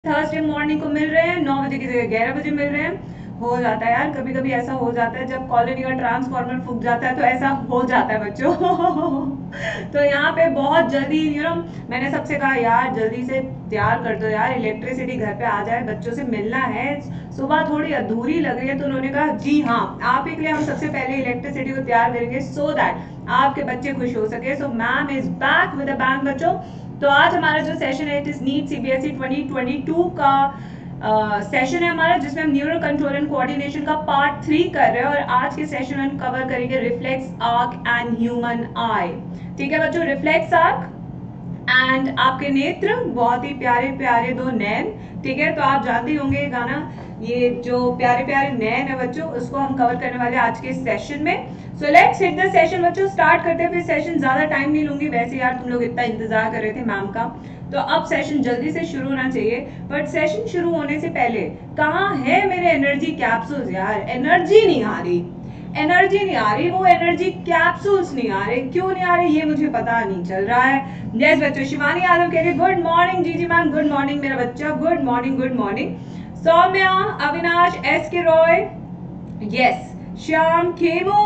Thursday morning को मिल रहे हैं, 9 बजे की जगह 11 बजे मिल रहे हैं। हो जाता है यार, कभी कभी ऐसा हो जाता है जब कॉलोनी का ट्रांसफार्मर फूक जाता है तो ऐसा हो जाता है बच्चों। तो यहाँ पे बहुत जल्दी मैंने सबसे कहा यार जल्दी से तैयार कर दो यार, इलेक्ट्रिसिटी घर पे आ जाए, बच्चों से मिलना है। सुबह थोड़ी अधूरी लग रही है तो उन्होंने कहा जी हाँ, आप ही के लिए हम सबसे पहले इलेक्ट्रिसिटी को तैयार करेंगे सो दैट आपके बच्चे खुश हो सके। So ma'am is back with a bang बच्चों। तो आज हमारा जो सेशन है इट इज नीट सीबीएसई 2022 का सेशन है हमारा, जिसमें हम न्यूरो कंट्रोल एंड कोऑर्डिनेशन का पार्ट 3 कर रहे हैं। और आज के सेशन में हम कवर करेंगे reflex arc and human eye. ठीक है बच्चों, रिफ्लेक्स आर्क एंड आपके नेत्र, बहुत ही प्यारे प्यारे दो नैन। ठीक है, तो आप जानते होंगे ये गाना, ये जो प्यारे प्यारे नैन है बच्चों, उसको हम कवर करने वाले आज के सेशन में। So let's hit the session बच्चों, स्टार्ट करते हैं। फिर सेशन ज्यादा टाइम नहीं लूंगी, वैसे यार तुम लोग इतना इंतजार कर रहे थे मैम का, तो अब सेशन जल्दी से शुरू होना चाहिए। बट सेशन शुरू होने से पहले कहाँ है मेरे एनर्जी कैप्सूल्स यार? एनर्जी नहीं आ रही, एनर्जी नहीं आ रही, वो एनर्जी कैप्सूल्स नहीं आ रहे। क्यों नहीं आ रहे ये मुझे पता नहीं चल रहा है। यस बच्चों, शिवानी यादव कह रही गुड मॉर्निंग जी जी मैम, गुड मॉर्निंग मेरा बच्चा, good morning good morning. Saumya, Avinash, S K Roy, yes, Shyam, Khemu,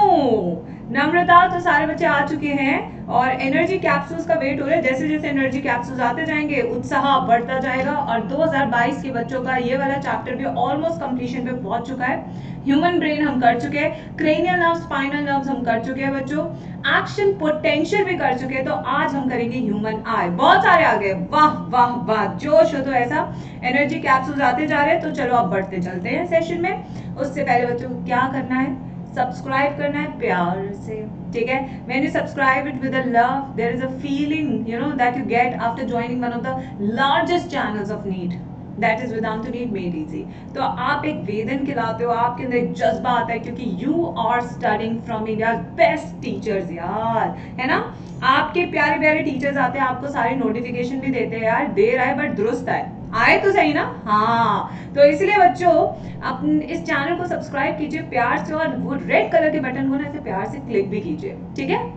Namrata, तो सारे बच्चे आ चुके हैं और एनर्जी कैप्सूल्स का वेट हो रहा है। जैसे जैसे एनर्जी कैप्सूल्स आते जाएंगे उत्साह बढ़ता जाएगा। और 2022 के बच्चों का ये वाला चैप्टर भी ऑलमोस्ट कंप्लीशन पे पहुंच चुका है। ह्यूमन ब्रेन हम कर चुके हैं, क्रेनियल नर्व्स, स्पाइनल नर्व्स हम कर चुके हैं बच्चों, एक्शन पोटेंशियल भी कर चुके हैं। तो आज हम करेंगे ह्यूमन आई। बहुत सारे आ गए, वाह वाह वाह, जोश हो तो ऐसा। एनर्जी कैप्सूल्स आते जा रहे हैं, तो चलो अब बढ़ते चलते हैं सेशन में। उससे पहले बच्चों को क्या करना है? सब्सक्राइब करना है प्यार से। ठीक है, when you subscribe it with a love, there is a feeling that you get after joining one of the largest channels of need, that is Vedantu Need Made Easy। तो आप एक वेदन खिलाते हो, आपके अंदर एक जज्बा आता है, क्योंकि you are studying from India's best teachers यार, है ना। आपके प्यारे प्यारे टीचर्स आते हैं, आपको सारे नोटिफिकेशन भी देते हैं यार, देर आए बट दुरुस्त आए, आए तो सही ना। हाँ, तो इसलिए बच्चों अपने इस चैनल को सब्सक्राइब कीजिए प्यार से, और वो रेड कलर के बटन को ना ऐसे प्यार से क्लिक भी कीजिए। ठीक है,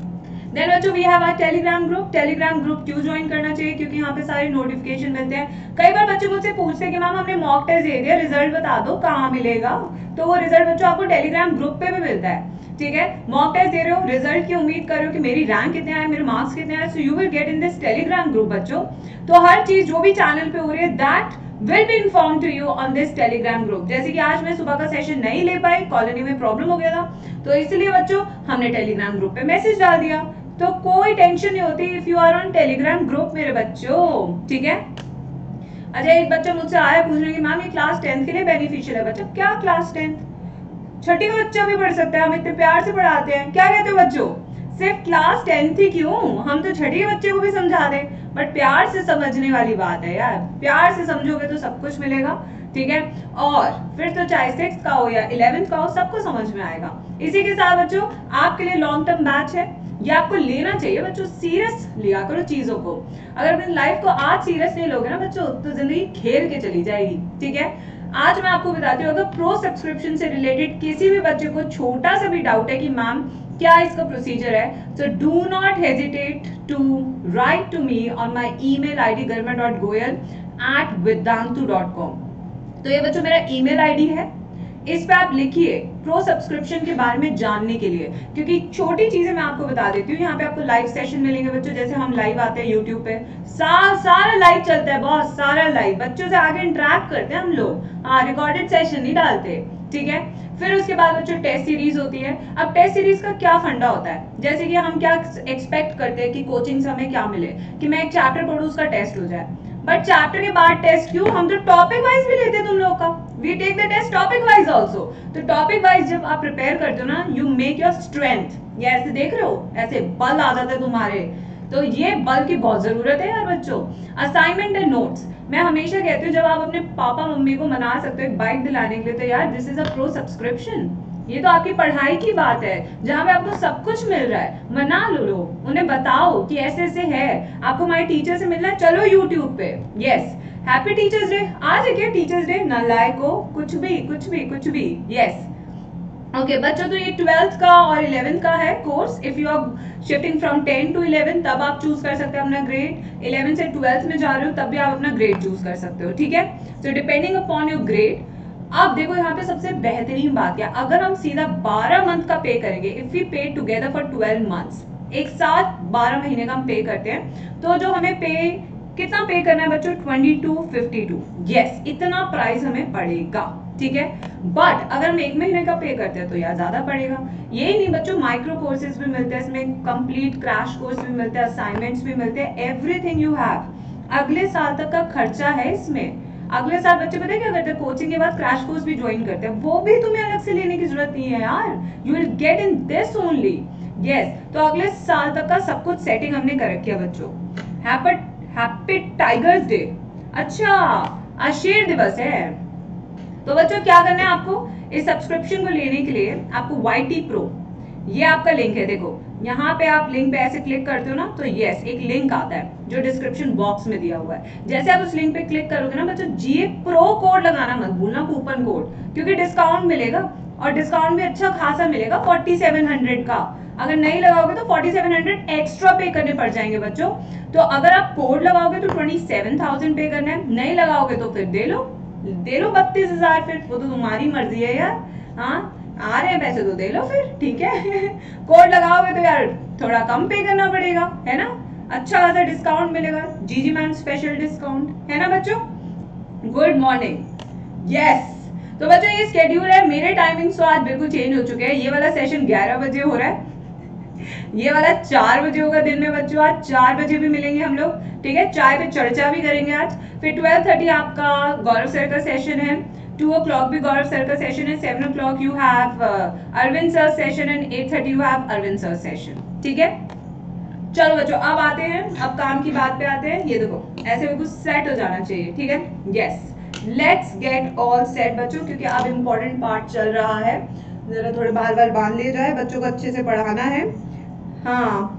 देन बच्चों we have our Telegram group. Telegram group क्यों ज्वाइन करना चाहिए? क्योंकि यहाँ पे सारे नोटिफिकेशन मिलते हैं। कई बार बच्चे मुझसे पूछते हैं कि मैम हमने मॉक टेस्ट दे दिया, रिजल्ट बता दो कहाँ मिलेगा। तो वो रिजल्ट बच्चों आपको टेलीग्राम ग्रुप पे भी मिलता है। ठीक है, मॉक टेस्ट दे रहे हो, रिजल्ट की उम्मीद कर रहे हो कि मेरी रैंक कितने आए, मेरे मार्क्स कितने आए, so you will get in this Telegram group बच्चों। तो हर चीज जो भी चैनल पे हो रही है that will be informed to you on this telegram group। जैसे कि आज मैं सुबह का सेशन नहीं ले पाई, कॉलोनी में प्रॉब्लम हो गया था, तो इसलिए बच्चों हमने टेलीग्राम ग्रुप पे मैसेज डाल दिया। तो कोई टेंशन नहीं होती if you are on Telegram group मेरे बच्चों। ठीक है, अच्छा एक बच्चा मुझसे आया पूछने की मैम ये क्लास 10th के लिए बेनिफिशियल है। बच्चों क्या क्लास 10th? छठी का बच्चा भी पढ़ सकता है, हम इतने प्यार से पढ़ाते हैं। क्या कहते हो बच्चों? सिर्फ क्लास 10th ही क्यों, हम तो छठी के बच्चे को भी समझा दें। बट प्यार से समझने वाली बात है यार, प्यार से समझोगे तो सब कुछ मिलेगा। ठीक है, और फिर तो चाहे 6th का हो या 11th का हो, सबको समझ में आएगा। इसी के साथ बच्चों आपके लिए लॉन्ग टर्म बैच है, ये आपको लेना चाहिए बच्चों। सीरियस लिया करो चीजों को। अगर अपनी लाइफ को आज सीरियस नहीं लोगे ना बच्चों, तो जिंदगी खेल के चली जाएगी। ठीक है, आज मैं आपको बताती हूँ, अगर प्रो सब्सक्रिप्शन से रिलेटेड किसी भी बच्चे को छोटा सा भी डाउट है कि मैम क्या इसका प्रोसीजर है, so do not hesitate to write to me on my email ID garma.goyal@vedantu.com। तो ये बच्चों मेरा ईमेल आईडी है, इस पे आप लिखिए प्रो सब्सक्रिप्शन के बारे में जानने के लिए। क्योंकि छोटी चीजें मैं आपको बता देती हूँ, यहाँ पे आपको लाइव सेशन मिलेंगे बच्चों। जैसे हम लाइव आते हैं यूट्यूब पे, सारा लाइव चलता है, बहुत सारा लाइव, बच्चों से आगे इंटरेक्ट करते हैं हम लोग। हाँ, रिकॉर्डेड सेशन नहीं डालते। ठीक है, फिर उसके बाद बच्चों टेस्ट सीरीज होती है। अब टेस्ट सीरीज का क्या फंडा होता है, जैसे कि हम क्या एक्सपेक्ट करते हैं कि कोचिंग से हमें क्या मिले, कि मैं एक चैप्टर पढ़ूं उसका टेस्ट हो जाए। बट चैप्टर के बाद टेस्ट क्यों, हम तो टॉपिक वाइज भी लेते हैं तुम लोग का। We take the test topic wise also. तो टॉपिक वाइज जब आप प्रिपेयर करते हो ना, यू मेक योर स्ट्रेंथ। ये ऐसे देख रहे हो, ऐसे बल आ जाता है तुम्हारे, तो ये बल की बहुत जरूरत है यार बच्चों। असाइनमेंट एंड नोट्स, मैं हमेशा कहती हूँ जब आप अपने पापा मम्मी को मना सकते हो एक बाइक दिलाने के लिए, तो यार this is a pro subscription. ये तो आपकी पढ़ाई की बात है, जहां पे आपको सब कुछ मिल रहा है। मना लो, उन्हें बताओ कि ऐसे ऐसे है, आपको हमारे टीचर से मिलना है, चलो यूट्यूब पे। Yes, happy teachers day. आज है क्या टीचर्स डे? नालायको, कुछ भी कुछ भी कुछ भी। यस, ओके बच्चों, तो ये 12th का और 11th का है कोर्स। If you are shifting from 10 to 11 तब आप चूज कर सकते हैं अपना ग्रेड। 11 से 12th में जा रहे हो तब भी आप अपना ग्रेड चूज कर सकते हो, ठीक है। So depending upon your grade. अब देखो यहाँ पे सबसे बेहतरीन बात क्या, अगर हम सीधा 12 मंथ का पे करेंगे, if we pay together for 12 months, एक साथ 12 महीने का हम पे करते हैं, तो जो हमें पे कितना पे करना है बच्चों, 2252। यस, इतना प्राइस हमें पड़ेगा, ठीक है। बट अगर हम एक महीने का पे करते हैं तो यार ज्यादा पड़ेगा। यही नहीं बच्चों, माइक्रो कोर्सेज भी मिलते हैं इसमें, कंप्लीट क्रैश कोर्स भी मिलते हैं, असाइनमेंट्स भी मिलते हैं, एवरीथिंग यू हैव। अगले साल तक का खर्चा है इसमें। अगले साल बच्चे पता है क्या करते हैं, कोचिंग के बाद क्रैश कोर्स भी ज्वाइन करते हैं, वो भी तुम्हें अलग से लेने की जरूरत नहीं है यार, you will get in this only. Yes, तो अगले साल तक का सब कुछ सेटिंग हमने कर रखी है बच्चों। हैप्पी टाइगर्स डे, अच्छा आज शेर दिवस है। तो बच्चों क्या करना है आपको, इस सब्सक्रिप्शन को लेने के लिए आपको YT Pro, ये आपका लिंक है, देखो यहाँ पे आप लिंक पे ऐसे क्लिक करते हो ना, तो यस एक लिंक आता है जो डिस्क्रिप्शन बॉक्स में दिया हुआ है। जैसे आप उस लिंक पे क्लिक करोगे ना बच्चों, GA Pro कोड लगाना मत भूलना, कूपन कोड, क्योंकि डिस्काउंट मिलेगा और डिस्काउंट भी अच्छा खासा मिलेगा 4700 का। अगर नहीं लगाओगे तो 4700 एक्स्ट्रा पे करने पड़ जाएंगे बच्चों। तो अगर आप कोड लगाओगे तो 27,000 पे करना है, नहीं लगाओगे तो फिर दे लो 32,000, फिर वो तो तुम्हारी मर्जी है यार। हाँ आ रहे हैं पैसे तो दे लो फिर, ठीक है। कोड लगाओगे तो यार थोड़ा कम पे करना पड़ेगा, है ना, अच्छा खासा डिस्काउंट मिलेगा, जीजी मैम स्पेशल डिस्काउंट, है ना बच्चों। Good morning. यस, तो बच्चों ये स्केड्यूल है, मेरे टाइमिंग्स तो आज बिल्कुल चेंज हो चुके हैं। ये वाला सेशन 11 बजे हो रहा है, ये वाला 4 बजे होगा दिन में बच्चों। आज 4 बजे भी मिलेंगे हम लोग, ठीक है, चाय पे चर्चा भी करेंगे आज। फिर 12:30 आपका गौरव सर का सेशन है, 2 o'clock भी गौरव सर का सेशन है, 7 o'clock you have Arvind sir session and 8:30 you have Arvind sir session, ठीक है। चलो बच्चों अब आते हैं, अब काम की बात पे आते हैं। ये देखो ऐसे बिल्कुल सेट हो जाना चाहिए, ठीक है। Yes, let's get all set बच्चों, क्योंकि अब इम्पोर्टेंट पार्ट चल रहा है, जरा थोड़े बाल बांध लिए जाए, बच्चों को अच्छे से पढ़ाना है। हाँ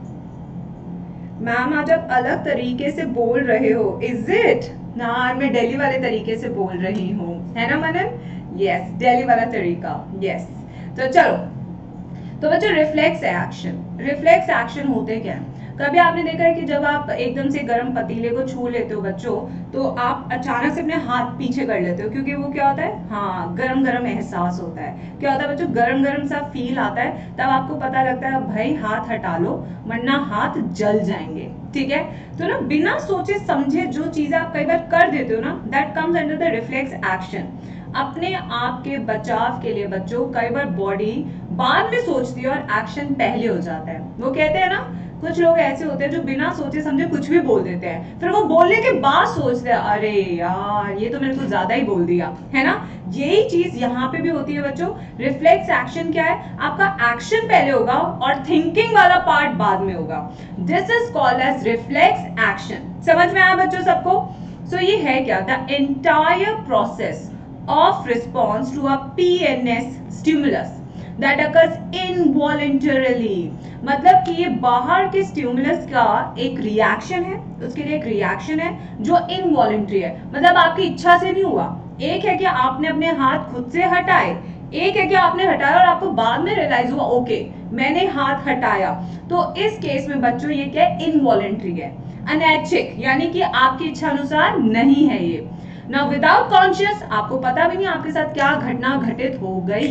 मैम आज आप अलग तरीके से बोल रहे हो, इज इट ना, मैं दिल्ली वाले तरीके से बोल रही हूँ, है ना मनन। यस, दिल्ली वाला तरीका, यस। तो चलो, तो बच्चों रिफ्लेक्स एक्शन, रिफ्लेक्स एक्शन होते क्या है, कभी आपने देखा है कि जब आप एकदम से गर्म पतीले को छू लेते हो बच्चों, तो आप अचानक से अपने हाथ पीछे कर लेते हो, क्योंकि वो क्या होता है, हाँ गरम गरम एहसास होता है। क्या होता है बच्चों, गरम गरम सा फील आता है, तब आपको पता लगता है भाई हाथ हटा लो वरना हाथ जल जाएंगे, ठीक है। तो ना बिना सोचे समझे जो चीजें आप कई बार कर देते हो ना, that comes under the reflex action. अपने आप के बचाव के लिए बच्चों कई बार बॉडी बाद में सोचती है और एक्शन पहले हो जाता है। वो कहते हैं ना, कुछ लोग ऐसे होते हैं जो बिना सोचे समझे कुछ भी बोल देते हैं, फिर वो बोलने के बाद सोचते हैं अरे यार ये तो मैंने कुछ ज्यादा ही बोल दिया, है ना। यही चीज यहाँ पे भी होती है बच्चों। रिफ्लेक्स एक्शन क्या है, आपका एक्शन पहले होगा और थिंकिंग वाला पार्ट बाद में होगा। This is called as reflex action. समझ में आया बच्चों सबको। सो ये है क्या, the entire process of response to a PNS stimulus that occurs involuntarily, मतलब कि ये बाहर के स्टिमुलस का एक रिएक्शन है, उसके लिए एक रिएक्शन है जो इनवॉलेंट्री है, मतलब आपकी इच्छा से नहीं हुआ। एक है कि आपने अपने हाथ खुद से हटाए, एक है कि आपने हटाया और आपको बाद में रियलाइज हुआ ओके मैंने हाथ हटाया। तो इस केस में बच्चों ये क्या है, इनवॉलेंट्री है, अनैच्छिक, यानी कि आपकी इच्छा अनुसार नहीं है ये। Now without conscious, आपको पता भी नहीं आपके साथ क्या घटना घटित हो गई।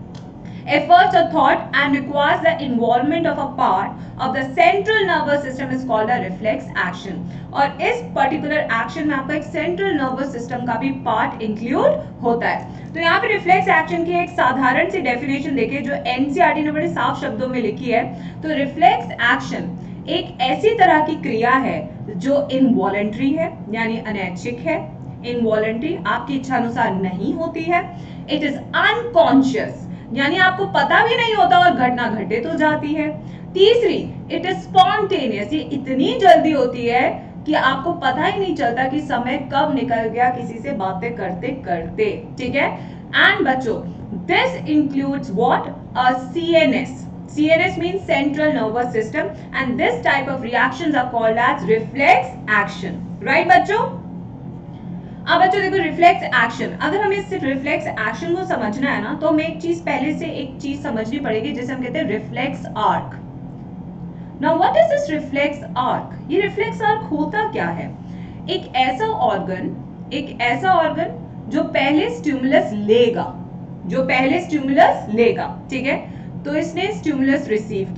Efforts or thought and requires the involvement of a part of the central nervous system is called a reflex action। और इस particular action में आपका एक central nervous system का भी part include होता है। तो यहाँ पे reflex action की एक साधारण सी definition देखिए जो NCERT ने बड़े साफ शब्दों में लिखी है। तो reflex action एक ऐसी तरह की क्रिया है जो involuntary है, यानी अनैच्छिक है। इनवॉलेंट्री, आपकी इच्छा अनुसार नहीं होती है। इट इज अनकॉन्शियस, यानी आपको पता भी नहीं होता और घटना घटित हो जाती है। तीसरी, इट इज स्पॉन्टेनियस, ये इतनी जल्दी होती है कि आपको पता ही नहीं चलता कि समय कब निकल गया किसी से बातें करते करते, ठीक है। एंड बच्चों this includes what, a CNS। CNS means central nervous system and this type of reactions are called as reflex action, right बच्चों। अब बच्चों देखो रिफ्लेक्स एक्शन, अगर हमें सिर्फ रिफ्लेक्स एक्शन को समझना है ना तो हमें एक चीज पहले से एक चीज समझनी पड़ेगी जिसे हम कहते हैं reflex arc. Now what is this reflex arc? ये रिफ्लेक्स आर्क होता क्या है? एक ऐसा ऑर्गन जो पहले स्टिमुलस लेगा, ठीक है? तो इसने स्टिमुलस रिसीव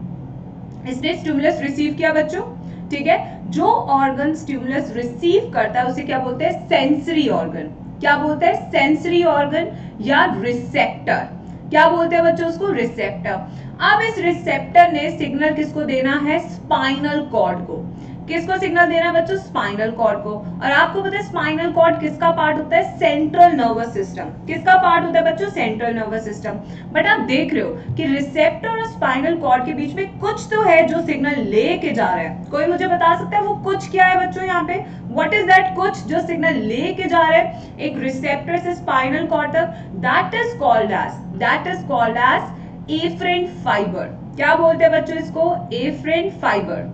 किया बच्चों, ठीक है? जो ऑर्गन स्टिमुलस रिसीव करता है उसे क्या बोलते हैं? Sensory organ. क्या बोलते हैं? सेंसरी ऑर्गन या रिसेप्टर। क्या बोलते हैं बच्चों उसको? रिसेप्टर। अब इस रिसेप्टर ने सिग्नल किसको देना है? स्पाइनल कॉर्ड को। किसको सिग्नल देना है बच्चों? स्पाइनल कॉर्ड को। और आपको पता है स्पाइनल कॉर्ड किसका पार्ट होता है? Central nervous system. किसका पार्ट होता है बच्चों? Central nervous system. बट आप देख रहे हो कि रिसेप्टर और स्पाइनल कॉर्ड के बीच में कुछ तो है जो सिग्नल लेके जा रहा है। कोई मुझे बता सकता है वो कुछ क्या है बच्चों? यहाँ पे व्हाट इज दैट कुछ जो सिग्नल लेके जा रहा है एक रिसेप्टर से स्पाइनल कॉर्ड तक? That is called as afferent fibre. क्या बोलते हैं बच्चों इसको? एफरेंट फाइबर,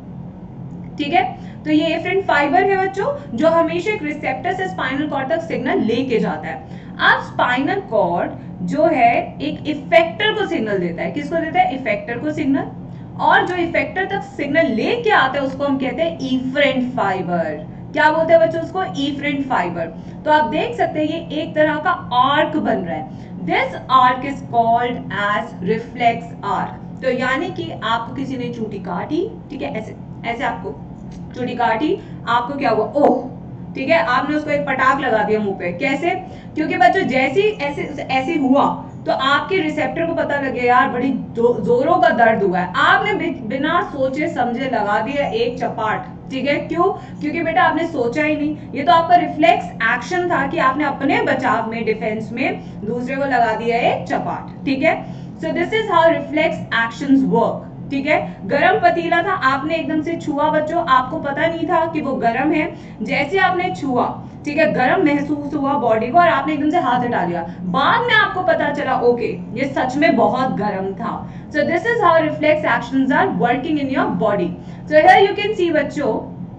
ठीक है? तो ये एफरेंट फाइबर है बच्चों जो हमेशा एक रिसेप्टर से स्पाइनल कॉर्ड तक सिग्नल लेके जाता है। अब स्पाइनल कॉर्ड जो है एक इफेक्टर को सिग्नल देता है। किसको देता है? इफेक्टर को सिग्नल। और जो इफेक्टर तक सिग्नल लेके आता है उसको हम कहते हैं इफरेंट फाइबर। क्या बोलते हैं बच्चों उसको? Efferent fibre. तो आप देख सकते हैं ये एक तरह का आर्क बन रहा है। This arc is called as reflex arc. तो यानी कि आपको किसी ने चूंटी काटी, ठीक है? ऐसे आपको चूंटी काटी, आपको क्या हुआ? ओह, ठीक है? आपने उसको एक पटाख लगा दिया मुंह पे। कैसे? क्योंकि बच्चों जैसे ऐसे हुआ तो आपके रिसेप्टर को पता लगे यार बड़ी जोरों का दर्द हुआ है। आपने बिना सोचे समझे लगा दिया एक चपाट, ठीक है? क्यों? क्योंकि बेटा आपने सोचा ही नहीं। ये तो आपका रिफ्लेक्स एक्शन था कि आपने अपने बचाव में, डिफेंस में दूसरे को लगा दिया एक चपाट, ठीक है? So this is how reflex actions work, ठीक है? गरम पतीला था, आपने एकदम से छुआ बच्चों, आपको पता नहीं था कि वो गरम है। जैसे आपने छुआ, ठीक है, गरम महसूस हुआ बॉडी को और आपने एकदम से हाथ हटा लिया। बाद में आपको पता चला ओके ये सच में बहुत गरम था। So this is how reflex actions are working in your body. So here you can see बच्चों,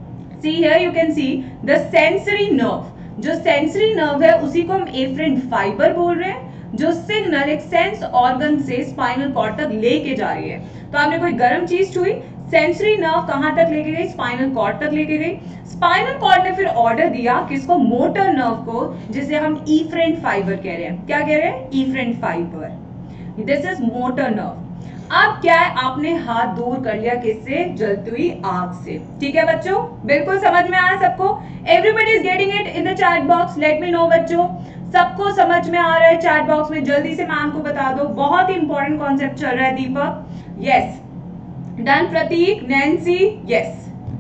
here you can see the sensory nerve। जो सेंसरी नर्व है उसी को हम एफरेंट फाइबर बोल रहे हैं, जो सिग्नल एक सेंस ऑर्गन से स्पाइनल कॉर्ड तक लेके जा रही है। तो आपने कोई गर्म चीज छुई, सेंसरी नर्व कहां तक लेके गई? स्पाइनल कॉर्ड तक लेके गई। स्पाइनल कॉर्ड ने फिर ऑर्डर दिया किसको? मोटर नर्व को, जिसे हम इफरेंट फाइबर कह रहे हैं। क्या कह रहे हैं? Efferent fibre. This is motor nerve. अब क्या है? आपने हाथ दूर कर लिया किससे? जलती हुई आग से, ठीक है बच्चों? बिल्कुल समझ में आया सबको? Everybody is getting it in the chat box? Let me know बच्चों, सबको समझ में आ रहा है? चैट बॉक्स में जल्दी से मैम को बता दो। बहुत ही इंपॉर्टेंट कॉन्सेप्ट चल रहा है। Deepak, yes. Done. Prateek, Nancy, yes.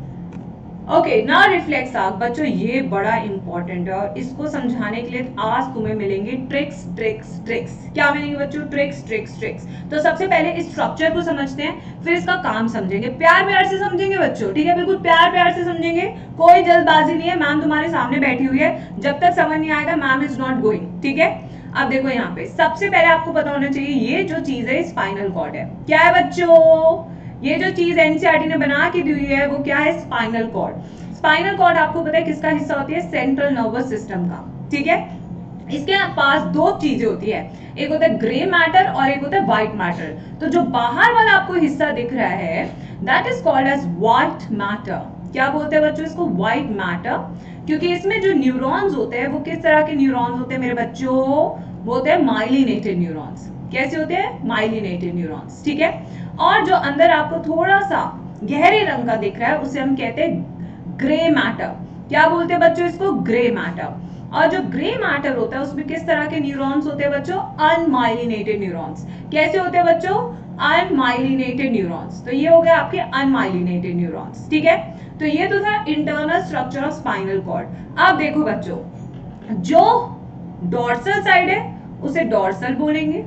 Okay, now reflex arc बच्चों ये बड़ा इंपॉर्टेंट है और इसको समझाने के लिए आज तुम्हें मिलेंगे ट्रिक्स। क्या मिलेंगे बच्चों? ट्रिक्स। तो सबसे पहले इस स्ट्रक्चर को समझते हैं, फिर इसका काम समझेंगे। प्यार से समझेंगे बच्चों, ठीक है? बिल्कुल प्यार से समझेंगे, कोई जल्दबाजी नहीं है। मैम तुम्हारे सामने बैठी हुई है, जब तक समझ नहीं आएगा मैम इज नॉट गोइंग, ठीक है? अब देखो यहाँ पे सबसे पहले आपको पता होना चाहिए ये जो चीज है स्पाइनल कॉर्ड है। क्या है बच्चों? ये जो चीज एनसीईआरटी ने बना के दी हुई है वो क्या है? Spinal cord. स्पाइनल कॉर्ड आपको पता है किसका हिस्सा होती है? सेंट्रल नर्वस सिस्टम का, ठीक है? इसके पास दो चीजें होती है, एक होता है ग्रे मैटर और एक होता है व्हाइट मैटर। तो जो बाहर वाला आपको हिस्सा दिख रहा है that is called as white matter. क्या बोलते हैं बच्चों इसको? White matter. क्योंकि इसमें जो न्यूरॉन्स होते हैं वो किस तरह के न्यूरॉन्स होते हैं मेरे बच्चों? वो होते हैं माइलिनेटेड न्यूरॉन्स। कैसे होते हैं? माइलिनेटेड न्यूरॉन्स, ठीक है? और जो अंदर आपको थोड़ा सा गहरे रंग का दिख रहा है उसे हम कहते हैं ग्रे मैटर। क्या बोलते हैं बच्चों इसको? Grey matter. और जो ग्रे मैटर होता है उसमें किस तरह के न्यूरॉन्स होते हैं बच्चों? Unmyelinated neurons. कैसे होते हैं बच्चों? Unmyelinated neurons. तो ये हो गए आपके अनमाइलिनेटेड न्यूरॉन्स, ठीक है? तो ये तो था internal structure of spinal cord. अब देखो बच्चों, जो डॉर्सल साइड है उसे डॉर्सल बोलेंगे,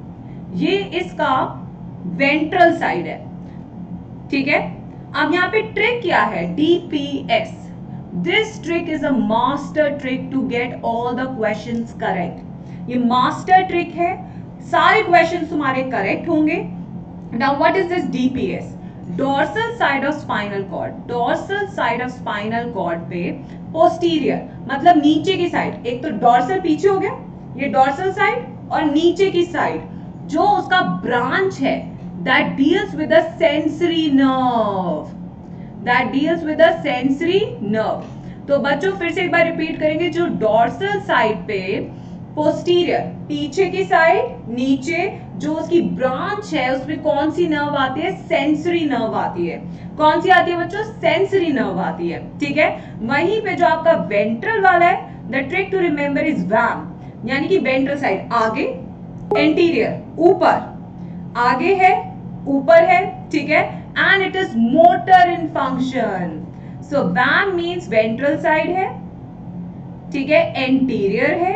ये इसका वेंट्रल साइड है, ठीक है? अब यहाँ पे ट्रिक क्या है? DPS। This trick is a master trick to get all the questions correct. ये मास्टर ट्रिक है, सारे क्वेश्चंस तुम्हारे करेक्ट होंगे। Now what is this DPS? Dorsal side of spinal cord. Dorsal side of spinal cord पे posterior मतलब नीचे की side, एक तो डॉर्सल पीछे हो गया, ये डॉर्सल साइड, और नीचे की साइड जो उसका ब्रांच है that deals with the sensory nerve, that deals with the sensory nerve। तो बच्चों फिर से एक बार रिपीट करेंगे, जो डॉर्सल साइड पे पोस्टीरियर पीछे की साइड नीचे जो उसकी ब्रांच है उसमें कौन सी नर्व आती है, सेंसरी नर्व आती है। कौन सी आती है बच्चों, सेंसरी नर्व आती है, ठीक है। वहीं पे जो आपका वेंट्रल वाला है, the trick to remember is VAM, यानी कि वेंट्रल साइड आगे, एंटीरियर ऊपर, आगे है ऊपर है, ठीक है, and it is motor in function. So VAM means ventral side है, ठीक है, एंटीरियर है,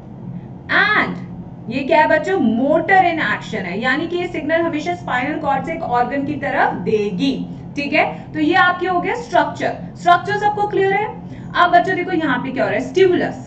एंड ये क्या है बच्चों, मोटर इन एक्शन है, यानी कि ये सिग्नल हमेशा स्पाइनल कॉर्ड से एक ऑर्गन की तरफ देगी, ठीक है। तो ये आपके हो गया स्ट्रक्चर। स्ट्रक्चर सबको क्लियर है। अब बच्चों देखो यहाँ पे क्या हो रहा है, स्टिमुलस,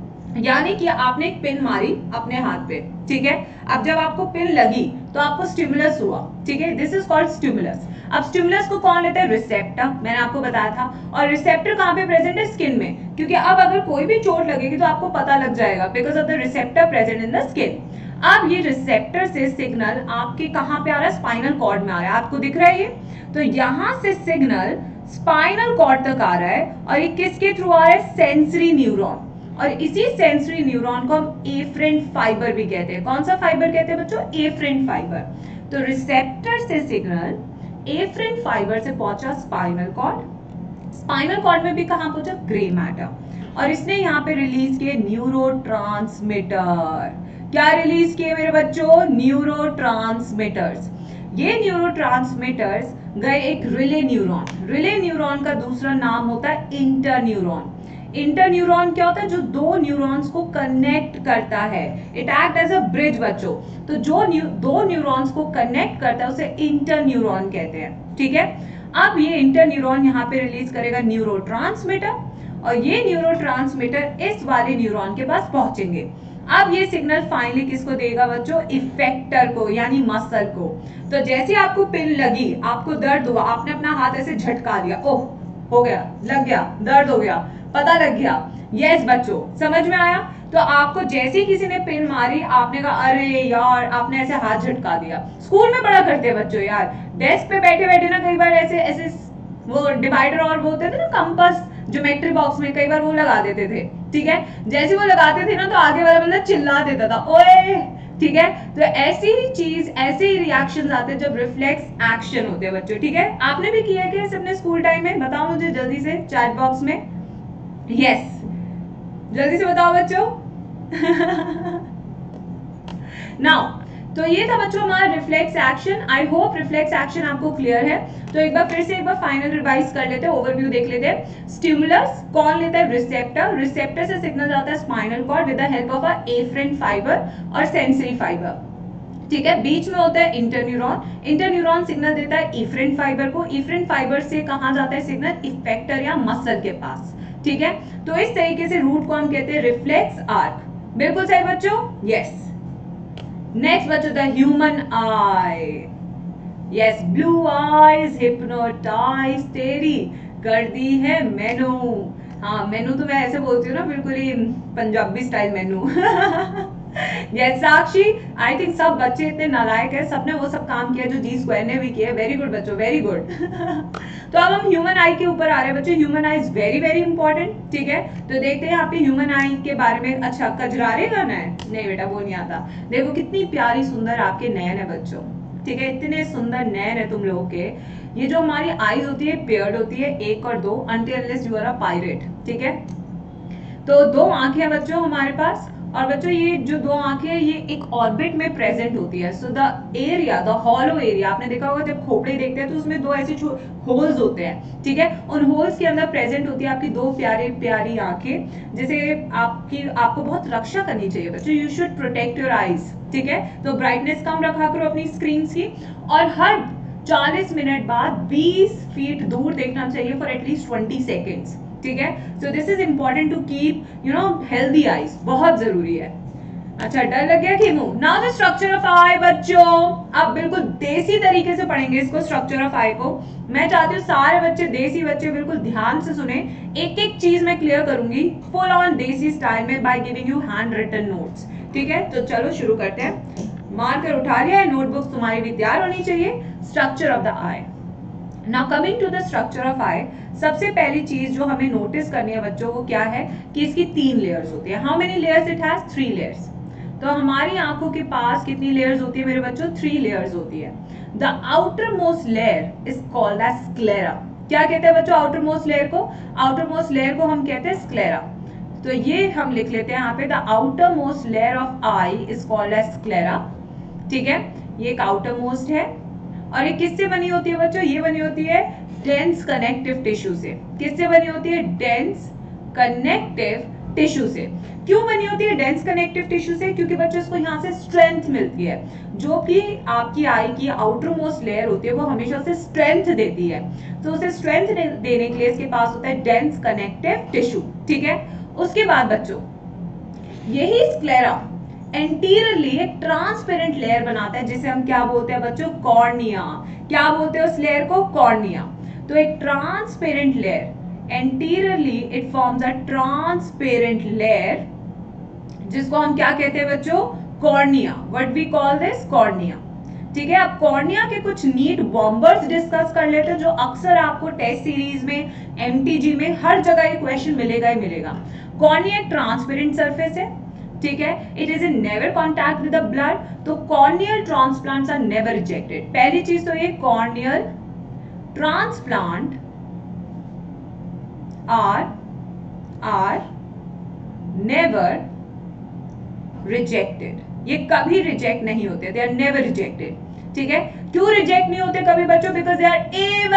यानी कि आपने एक पिन मारी अपने हाथ पे, ठीक है। अब जब आपको पिन लगी तो आपको स्टिमुलस हुआ, ठीक है, दिस इज कॉल्ड स्टिमुलस। अब स्टिमुलस को कौन लेता है, रिसेप्टर, मैंने आपको बताया था। और रिसेप्टर कहाँ पे प्रेजेंट है, स्किन में, क्योंकि अब अगर कोई भी चोट लगेगी तो आपको पता लग जाएगा, because of the receptor present in the skin. अब ये रिसेप्टर से सिग्नल आपके कहाँ पे आ रहा है, स्पाइनल कॉर्ड में आ रहा है, आपको दिख रहा है ये। तो यहाँ से सिग्नल स्पाइनल कॉर्ड तक आ रहा है, और ये किसके थ्रू आ रहा है, सेंसरी न्यूरॉन। और इसी सेंसरी न्यूरॉन को हम एफरेंट फाइबर भी कहते हैं। कौन सा फाइबर कहते हैं बच्चों, एफरेंट फाइबर। तो रिसेप्टर से सिग्नल एफरेंट फाइबर से पहुंचा स्पाइनल कॉर्ड, स्पाइनल कॉर्ड में भी कहां पहुंचा, ग्रे मैटर, और इसने यहाँ पे रिलीज किए न्यूरोट्रांसमीटर। क्या रिलीज किए मेरे बच्चों, न्यूरोट्रांसमीटर्स। ये न्यूरोट्रांसमीटर्स गए एक रिले न्यूरॉन, रिले न्यूरॉन का दूसरा नाम होता है इंटरन्यूरॉन। इंटरन्यूरॉन क्या होता है, जो दो न्यूरॉन्स को कनेक्ट करता है, it act as a bridge बच्चों। तो जो दो न्यूरॉन्स को कनेक्ट करता है उसे इंटरन्यूरॉन कहते हैं, ठीक है। अब ये इंटरन्यूरॉन यहाँ पे रिलीज करेगा न्यूरोट्रांसमीटर, और ये न्यूरोट्रांसमीटर इस वाले न्यूरॉन के पास पहुंचेंगे। अब ये सिग्नल फाइनली किसको देगा बच्चों, इफेक्टर को, यानी मसल को। तो जैसे आपको पिन लगी, आपको दर्द हुआ, आपने अपना हाथ ऐसे झटका दिया, ओह हो गया, लग गया, दर्द हो गया, पता लग गया, यस बच्चों समझ में आया। तो आपको जैसे ही किसी ने पिन मारी, आपने कहा अरे यार, आपने ऐसे हाथ झटका दिया। स्कूल में बड़ा करते हैं बच्चों यार, डेस्क पे बैठे बैठे ना कई बार ऐसे ऐसे वो डिवाइडर और वो होते थे ना, कंपास, ज्योमेट्री बॉक्स में कई बार वो लगा देते थे, ठीक है। जैसे वो लगाते थे ना तो आगे वाला बंदा चिल्ला देता था, ओए, ठीक है। तो ऐसी ही चीज, ऐसे ही रिएक्शंस आते हैं जब रिफ्लेक्स एक्शन होते हैं बच्चों, ठीक है। आपने भी किया क्या अपने स्कूल टाइम में, बताओ मुझे जल्दी से चैट बॉक्स में, यस जल्दी से बताओ बच्चों। नाउ तो ये था बच्चों हमारा reflex action. I hope reflex action आपको क्लियर है। तो एक बार फिर से एक बार फाइनल रिवाइज कर लेते हैं, ओवरव्यू देख लेते हैं। स्टिमुलस कौन लेता है, रिसेप्टर, रिसेप्टर से सिग्नल जाता है spinal cord with the help of a afferent fibre और सेंसरी फाइबर, ठीक है। बीच में होता है इंटरन्यूरॉन, इंटरन्यूरॉन सिग्नल देता है एफरेंट फाइबर को, एफरेंट फाइबर से कहां जाता है सिग्नल, इफेक्टर या मसल के पास, ठीक है। तो इस तरीके से रूट को हम कहते हैं रिफ्लेक्स आर्क। बिल्कुल सही बच्चों, यस। नेक्स्ट बच्चों the human eye, yes, blue eyes hypnotise तेरी कर दी है मैनू। हाँ मैनू तो मैं ऐसे बोलती हूँ ना, बिल्कुल ही पंजाबी स्टाइल मैनू। यस साक्षी, आई थिंक सब बच्चे इतने नालायक है, सबने वो सब काम किया जो जी स्क्वायर ने भी किया। वेरी गुड बच्चों, वेरी गुड। तो अब हम ह्यूमन आई के ऊपर आ रहे हैं बच्चों। Human eye is very very important, ठीक है। तो देखते हैं यहाँ पे ह्यूमन आई के बारे में। अच्छा कजरारे गाना है, नहीं बेटा वो नहीं आता। देखो कितनी प्यारी सुंदर आपके नयन है बच्चों, ठीक है, इतने सुंदर नयन है तुम लोगों के। ये जो हमारी आईज होती है पेयर्ड होती है, एक और दो, until unless you are a pirate, ठीक है। तो दो आंखें हैं बच्चों हमारे पास, और बच्चों ये जो दो आंखें हैं ये एक ऑर्बिट में प्रेजेंट होती है। So the area, the hollow area, आपने देखा होगा जब खोपड़ी देखते हैं तो उसमें दो ऐसे होल्स होते हैं, ठीक है। उन होल्स के अंदर प्रेजेंट होती है आपकी दो प्यारी प्यारी आंखें। जैसे आपको बहुत रक्षा करनी चाहिए बच्चों, you should protect your eyes, ठीक है। तो ब्राइटनेस कम रखा करो अपनी स्क्रीन की, और हर 40 मिनट बाद 20 फीट दूर देखना चाहिए फॉर एटलीस्ट 20 सेकेंड्स, ठीक है। So this is important to keep you know healthy eyes, बहुत जरूरी है। अच्छा, डर लग गया Khemu? Now the structure of eye बच्चों, अब बिल्कुल देसी तरीके से पढ़ेंगे इसको, स्ट्रक्चर ऑफ आई को। मैं चाहती हूँ सारे बच्चे, देसी बच्चे, बिल्कुल ध्यान से सुने। एक एक चीज मैं क्लियर करूंगी फुल ऑन देसी स्टाइल में by giving you handwritten notes. ठीक है, तो चलो शुरू करते हैं। मार्कर उठा लिया है, नोटबुक तुम्हारी भी तैयार होनी चाहिए। Structure of the eye. Now coming to the structure of eye, सबसे पहली चीज जो हमें नोटिस करनी है बच्चों, वो क्या है कि इसकी 3 लेयर्स होती है। How many layers it has? 3 layers. तो हमारी आंखों के पास कितनी लेयर्स होती है मेरे बच्चों? 3 लेयर्स होती है। The outermost layer is called as sclera. क्या कहते हैं बच्चों आउटर मोस्ट लेयर को? आउटर मोस्ट लेयर को हम कहते हैं स्क्लेरा। तो ये हम लिख लेते हैं यहाँ पे, the outermost layer of eye is called as sclera. ठीक है, ये एक आउटर मोस्ट है। और ये किससे बनी होती है बच्चों? ये बनी होती है डेंस कनेक्टिव टिश्यू से। किससे बनी होती है? डेंस कनेक्टिव टिश्यू से। क्यों बनी होती है डेंस कनेक्टिव टिश्यू से? क्योंकि बच्चों इसको यहाँ से स्ट्रेंथ मिलती है, जो कि आपकी आई की आउटर मोस्ट लेयर होती है वो हमेशा से स्ट्रेंथ देती है। तो उसे स्ट्रेंथ देने के लिए इसके पास होता है डेंस कनेक्टिव टिश्यू। ठीक है, उसके बाद बच्चों यही स्क्लेरा एंटीरियरली एक ट्रांसपेरेंट लेयर बनाता है, जिसे हम क्या बोलते हैं बच्चों? कॉर्निया। क्या बोलते हैं उस लेयर को? कॉर्निया। तो एक transparent layer, anteriorly it forms a transparent layer, जिसको हम क्या कहते हैं बच्चों? Cornea. What we call this? Cornea. ठीक है, अब कॉर्निया के कुछ नीट बॉम्बर्स डिस्कस कर लेते हैं, जो अक्सर आपको टेस्ट सीरीज में, एमटीजी में, हर जगह ये क्वेश्चन मिलेगा ही मिलेगा। कॉर्निया एक ट्रांसपेरेंट सरफेस है। ठीक है, it is in never contact with the blood. तो corneal transplants are never rejected. पहली चीज तो ये, corneal transplant are never rejected। ये कभी रिजेक्ट नहीं होते, they are never rejected। ठीक है, क्यों रिजेक्ट नहीं होते कभी बच्चों? because they are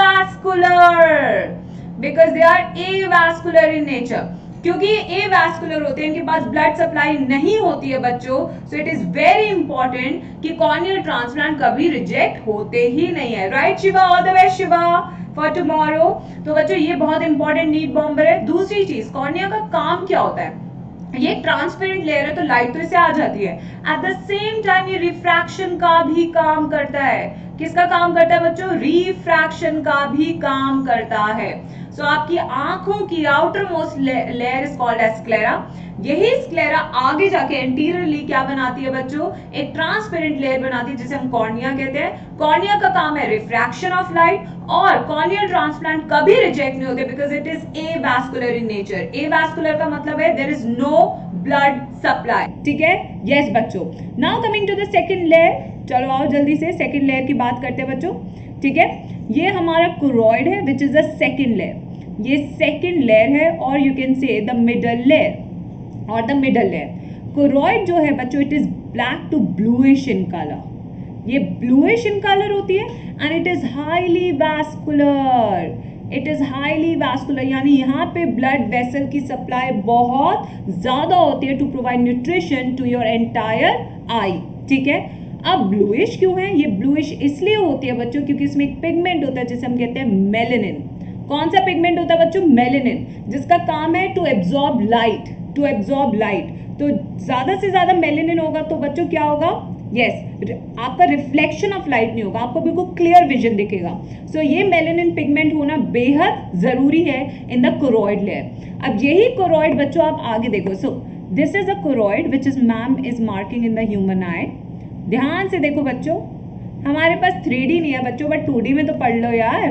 avascular, because they are avascular in nature। क्योंकि ये एवास्कुलर होते हैं, इनके पास ब्लड सप्लाई नहीं होती है बच्चों। So it is very important कि कॉर्नियल ट्रांसप्लांट कभी रिजेक्ट होते ही नहीं है। Right Shiva? All the best Shiva for tomorrow. तो बच्चों ये बहुत इंपॉर्टेंट नीड बॉम्बर है। दूसरी चीज, कॉर्निया का काम क्या होता है? ये ट्रांसपेरेंट लेयर है, तो लाइट तो इसे आ जाती है। एट द सेम टाइम ये रिफ्रैक्शन का भी काम करता है। किसका काम करता है बच्चों? रिफ्रैक्शन का भी काम करता है। सो आपकी आंखों की outermost layer is called as sclera. यही स्क्लेरा आगे जाके एंटीरियरली क्या बनाती है बच्चों? एक ट्रांसपेरेंट लेयर बनाती है, जिसे हम कॉर्निया कहते हैं। कॉर्निया का काम है रिफ्रैक्शन ऑफ लाइट, और कॉर्नियल ट्रांसप्लांट कभी रिजेक्ट नहीं होते, because it is avascular in nature. Avascular का मतलब है there is no blood supply. ठीक है, यस बच्चों। Now coming to the second layer, चलो आओ जल्दी से सेकंड लेयर की बात करते हैं बच्चों। ठीक है, ये हमारा कोरॉइड है, which is the second layer. ये सेकंड लेयर है, और you can say the middle layer और द मिडल लेयर। कोरॉइड जो है बच्चों, it is black to bluish in colour. ये ब्लूइश इन कलर होती है, and it is highly vascular. It is highly vascular, यानी यहाँ पे ब्लड वेसल की सप्लाई बहुत ज्यादा होती है to provide nutrition to your entire eye. ठीक है, अब ब्लूइश क्यों है? ये ब्लूइश इसलिए होती है बच्चों क्योंकि इसमें एक पिगमेंट होता है जिसे हम कहते हैं मेलेनिन। कौन सा पिगमेंट होता है बच्चों? मेलेनिन, जिसका काम है to absorb light, to absorb light. तो ज्यादा से ज्यादा मेलेनिन होगा तो बच्चों क्या होगा? यस, आपका रिफ्लेक्शन ऑफ लाइट नहीं होगा, आपको बिल्कुल क्लियर विजन दिखेगा। सो ये मेलेनिन पिगमेंट होना बेहद जरूरी है इन द कोरॉइड लेयर। अब यही कोरॉइड बच्चों आप आगे देखो। So this is a choroid which is ma'am is marking in the human eye. ध्यान से देखो बच्चों, हमारे पास 3D नहीं है बच्चों, बट 2D में तो पढ़ लो यार।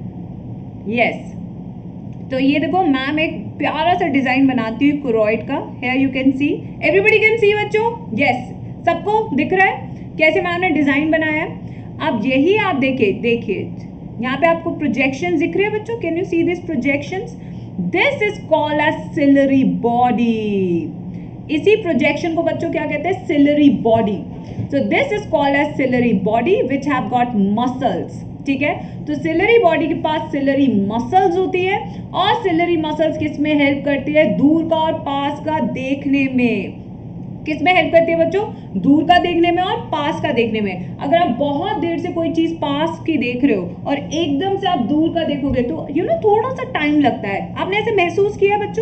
यस, तो ये देखो मैम एक प्यारा सा डिजाइन बनाती हुई कोरॉइड का। Here you can see, everybody can see बच्चों। यस, सबको दिख रहा है कैसे मैम ने डिजाइन बनाया है। अब यही आप देखिए यहाँ पे आपको प्रोजेक्शन दिख रहे हैं बच्चों। Can you see this projections? This is called as ciliary body. इसी प्रोजेक्शन को बच्चों क्या कहते हैं? Ciliary body. So this is called as ciliary body which have got muscles. ठीक है, तो सिलरी बॉडी के पास सिलरी मसल्स होती है, और सिलरी मसल्स किस में हेल्प करती है? दूर का और पास का देखने में। किस में हेल्प करती है बच्चों? दूर का देखने में और पास का देखने में। अगर आप बहुत देर से कोई चीज पास की देख रहे हो और एकदम से आप दूर का देखोगे तो थोड़ा सा टाइम लगता है। आपने ऐसे महसूस किया बच्चों?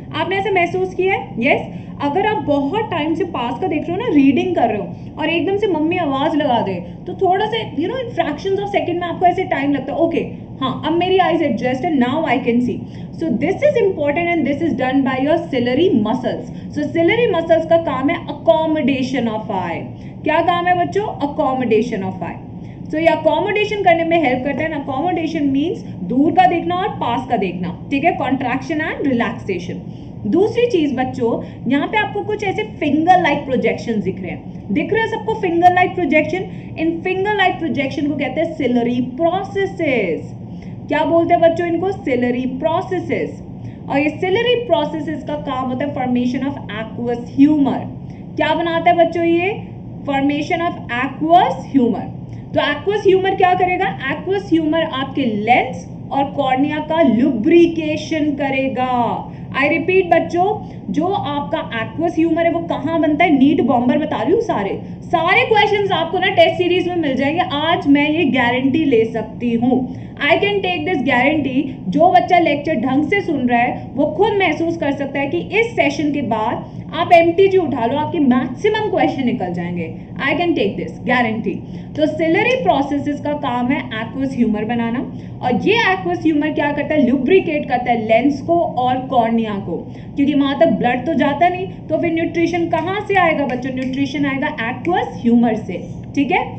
आपने ऐसे महसूस किया है? यस। अगर आप बहुत टाइम से पास का देख रहे हो ना, रीडिंग कर रहे हो और एकदम से मम्मी आवाज लगा दे तो थोड़ा सा इन फ्रैक्शंस ऑफ सेकंड में आपको ऐसे टाइम लगता है, ओके हाँ अब मेरी eyes adjust and now I can see. So this is important and this is done by your ciliary muscles. So ciliary muscles का काम है अकोमोडेशन ऑफ आई। क्या काम है बच्चों? अकोमोडेशन ऑफ आई। सो ये अकोमोडेशन करने में हेल्प करता है। अकोमोडेशन मीन्स दूर का देखना और पास का देखना, ठीक है, कॉन्ट्रैक्शन एंड रिलैक्सेशन। दूसरी चीज बच्चों, यहाँ पे आपको कुछ ऐसे फिंगर लाइक प्रोजेक्शन दिख रहे हैं सबको फिंगर लाइक प्रोजेक्शन। इन फिंगर लाइक प्रोजेक्शन को कहते हैं सिलरी प्रोसेसेस। क्या बोलते हैं बच्चों इनको? Ciliary processes. और ये सिलरी प्रोसेसेस का काम होता है फॉर्मेशन ऑफ एक्वस ह्यूमर। क्या बनाता है बच्चों ये? Formation of aqueous humour. तो एक्वस ह्यूमर क्या करेगा? एक्वस ह्यूमर आपके लेंस और कॉर्निया का लुब्रिकेशन करेगा। आई रिपीट बच्चों, जो आपका एक्वस ह्यूमर है वो कहाँ बनता है? नीट बॉम्बर बता रही हूँ। सारे क्वेश्चंस आपको ना टेस्ट सीरीज में मिल जाएंगे। आज मैं ये गारंटी ले सकती हूँ, I can take this guarantee. जो बच्चा लेक्चर ढंग से सुन रहा है वो खुद महसूस कर सकता है कि इस सेशन के बाद आप एमटीजी उठा लो, आपके मैक्सिमम क्वेश्चन निकल जाएंगे। I can take this guarantee. तो सिलरी प्रोसेसेस का काम है एक्वस ह्यूमर बनाना, और ये एक्वस ह्यूमर क्या करता है? लुब्रिकेट करता है लेंस को और कॉर्निया को, क्योंकि वहां तक ब्लड तो जाता नहीं, तो फिर न्यूट्रिशन कहां से आएगा बच्चों? न्यूट्रिशन आएगा एक्वस ह्यूमर से, ठीक है।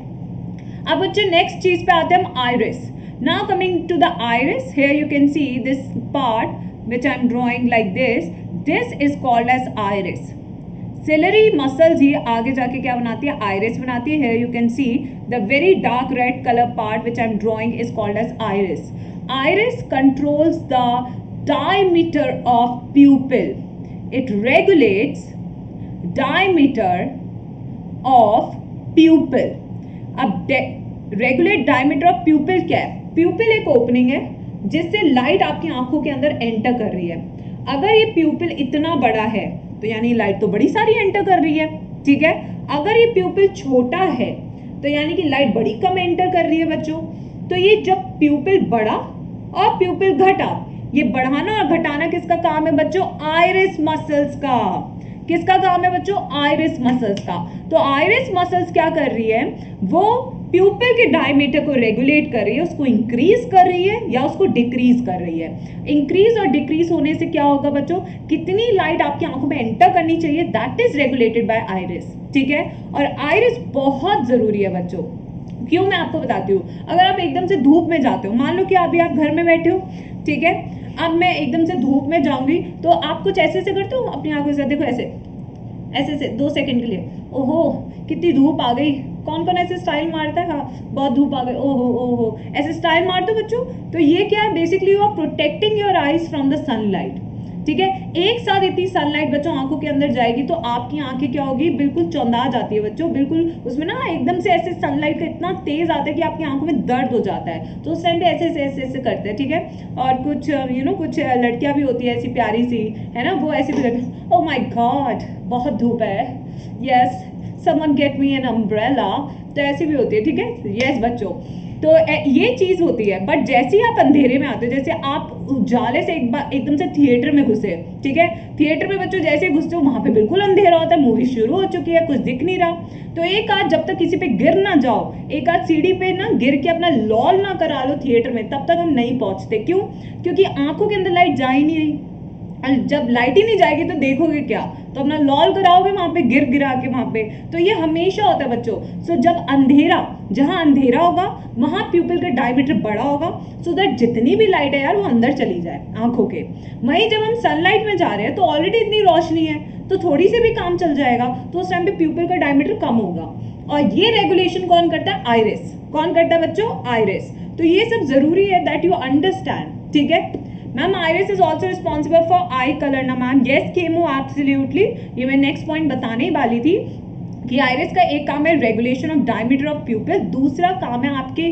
अब बच्चों नेक्स्ट चीज पे आते हैं हम, iris. Now coming to the iris, here you can see this part which I am drawing like this. This is called as iris. Ciliary muscles ही आगे जाके क्या बनाती है? iris बनाती है। Here you can see the very dark red color part which I am drawing is called as iris. Iris controls the diameter of pupil. It regulates diameter of pupil. अब regulate diameter of pupil क्या है? Pupil एक opening है जिससे light आपकी आंखों के अंदर एंटर कर रही है। अगर ये प्यूपिल इतना बड़ा है तो यानी लाइट तो बड़ी सारी एंटर कर रही है, ठीक है। अगर ये प्यूपिल छोटा है तो यानी कि लाइट बड़ी कम एंटर कर रही है बच्चों। तो ये जब प्यूपिल बढ़ा और प्यूपिल घटा, ये बढ़ाना और घटाना किसका काम है बच्चों? आइरिस मसल्स का। किसका काम है बच्चों? आइरिस मसल्स का। तो आइरिस मसल्स क्या कर रही है? वो प्यूपिल के डायमीटर को रेगुलेट कर रही है, उसको इंक्रीज कर रही है या उसको डिक्रीज कर रही है। इंक्रीज और डिक्रीज होने से क्या होगा बच्चों? कितनी लाइट आपकी आंखों में एंटर करनी चाहिए, that is regulated by iris, ठीक है। और आइरिस बहुत जरूरी है बच्चों। क्यों? मैं आपको बताती हूँ। अगर आप एकदम से धूप में जाते हो, मान लो कि अभी आप घर में बैठे हो, ठीक है, अब मैं एकदम से धूप में जाऊंगी तो आप कुछ ऐसे से करते हो अपनी आंखों से, देखो ऐसे ऐसे से 2 सेकंड के लिए, ओहो कितनी धूप आ गई। कौन कौन ऐसे स्टाइल मारता है? हाँ, बहुत धूप आ गई, ओहो ओहो, ऐसे स्टाइल मारते हो बच्चों। तो ये क्या है? Basically you are protecting your eyes from the sunlight, ठीक है। एक साथ इतनी सनलाइट बच्चों आंखों के अंदर जाएगी तो आपकी आंखें क्या होगी? बिल्कुल चौंधा जाती है बच्चों, बिल्कुल उसमें ना एकदम से ऐसे सनलाइट का इतना तेज आता है कि आपकी आंखों में दर्द हो जाता है। तो उस टाइम पे ऐसे ऐसे ऐसे ऐसे करते हैं, ठीक है। और कुछ कुछ लड़कियां भी होती है ऐसी प्यारी सी, है ना, वो ऐसे भी करती है, ओह माय गॉड बहुत धूप है, yes someone get me an umbrella, तो ऐसी भी होती है, ठीक है। यस बच्चों, तो ये चीज होती है। बट जैसे ही आप अंधेरे में आते हो, जैसे आप उजाले से एक बार एकदम से थिएटर में घुसे, ठीक है, थिएटर में बच्चों जैसे ही घुसते हो वहां पे बिल्कुल अंधेरा होता है, मूवी शुरू हो चुकी है, कुछ दिख नहीं रहा। तो एक आध जब तक किसी पे गिर ना जाओ, एक आध सीढ़ी पे ना गिर के अपना लॉल ना करा लो थिएटर में, तब तक हम नहीं पहुंचते। क्यों? क्योंकि आंखों के अंदर लाइट जा ही नहीं रही। जब लाइट ही नहीं जाएगी तो देखोगे क्या? तो अपना लॉल कराओगे वहां पे गिरा के वहां पे। तो ये हमेशा होता है बच्चों। सो जब अंधेरा, जहां अंधेरा होगा वहां प्यूपिल का डायमीटर बड़ा होगा, सो दैट जितनी भी लाइट है यार वो अंदर चली जाए आंखों के। वहीं जब हम सनलाइट में जा रहे हैं तो ऑलरेडी इतनी रोशनी है तो थोड़ी सी भी काम चल जाएगा, तो उस टाइम पे प्यूपिल का डायमीटर कम होगा। और ये रेगुलेशन कौन करता है? आइरिस। कौन करता है बच्चों? आइरिस। तो ये सब जरूरी है दैट यू अंडरस्टैंड, ठीक है। Ma'am iris is also responsible for eye colour ना मैम? Yes Kemo, absolutely. ये मैं नेक्स्ट पॉइंट बताने ही वाली थी कि आइरिस का एक काम है regulation of diameter of pupil, दूसरा काम है आपके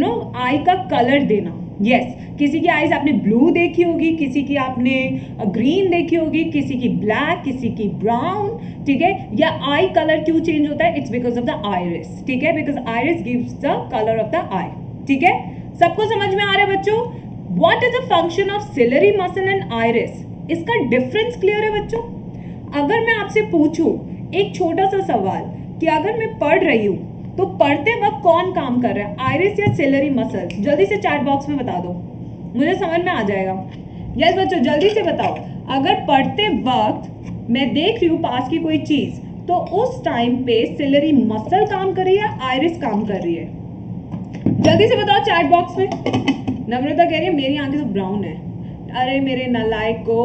आई का कलर देना। यस, किसी की आईज आपने ब्लू देखी होगी, किसी की आपने ग्रीन देखी होगी, किसी की ब्लैक, किसी की ब्राउन, ठीक है। या आई कलर क्यों चेंज होता है? It's because of the iris, ठीक है, because iris gives the colour of the eye, ठीक है। सबको समझ में आ रहा है बच्चों? What is the function of ciliary muscle and iris? इसका डिफरेंस क्लियर है बच्चों? अगर मैं आपसे पूछूं एक छोटा सा सवाल कि अगर मैं पढ़ रही हूं तो पढ़ते वक्त कौन काम कर रहा है, आइरिस या सिलरी मसल्स? जल्दी से चैट बॉक्स में बता दो, मुझे समझ में आ जाएगा। यस बच्चों जल्दी से बताओ, अगर पढ़ते वक्त मैं देख रही हूँ पास की कोई चीज तो उस टाइम पे सिलरी मसल काम कर रही है, आइरिस काम कर रही है? जल्दी से बताओ चैट बॉक्स में। नम्रता कह रही है मेरी आंखें तो ब्राउन है। अरे मेरे नालायको,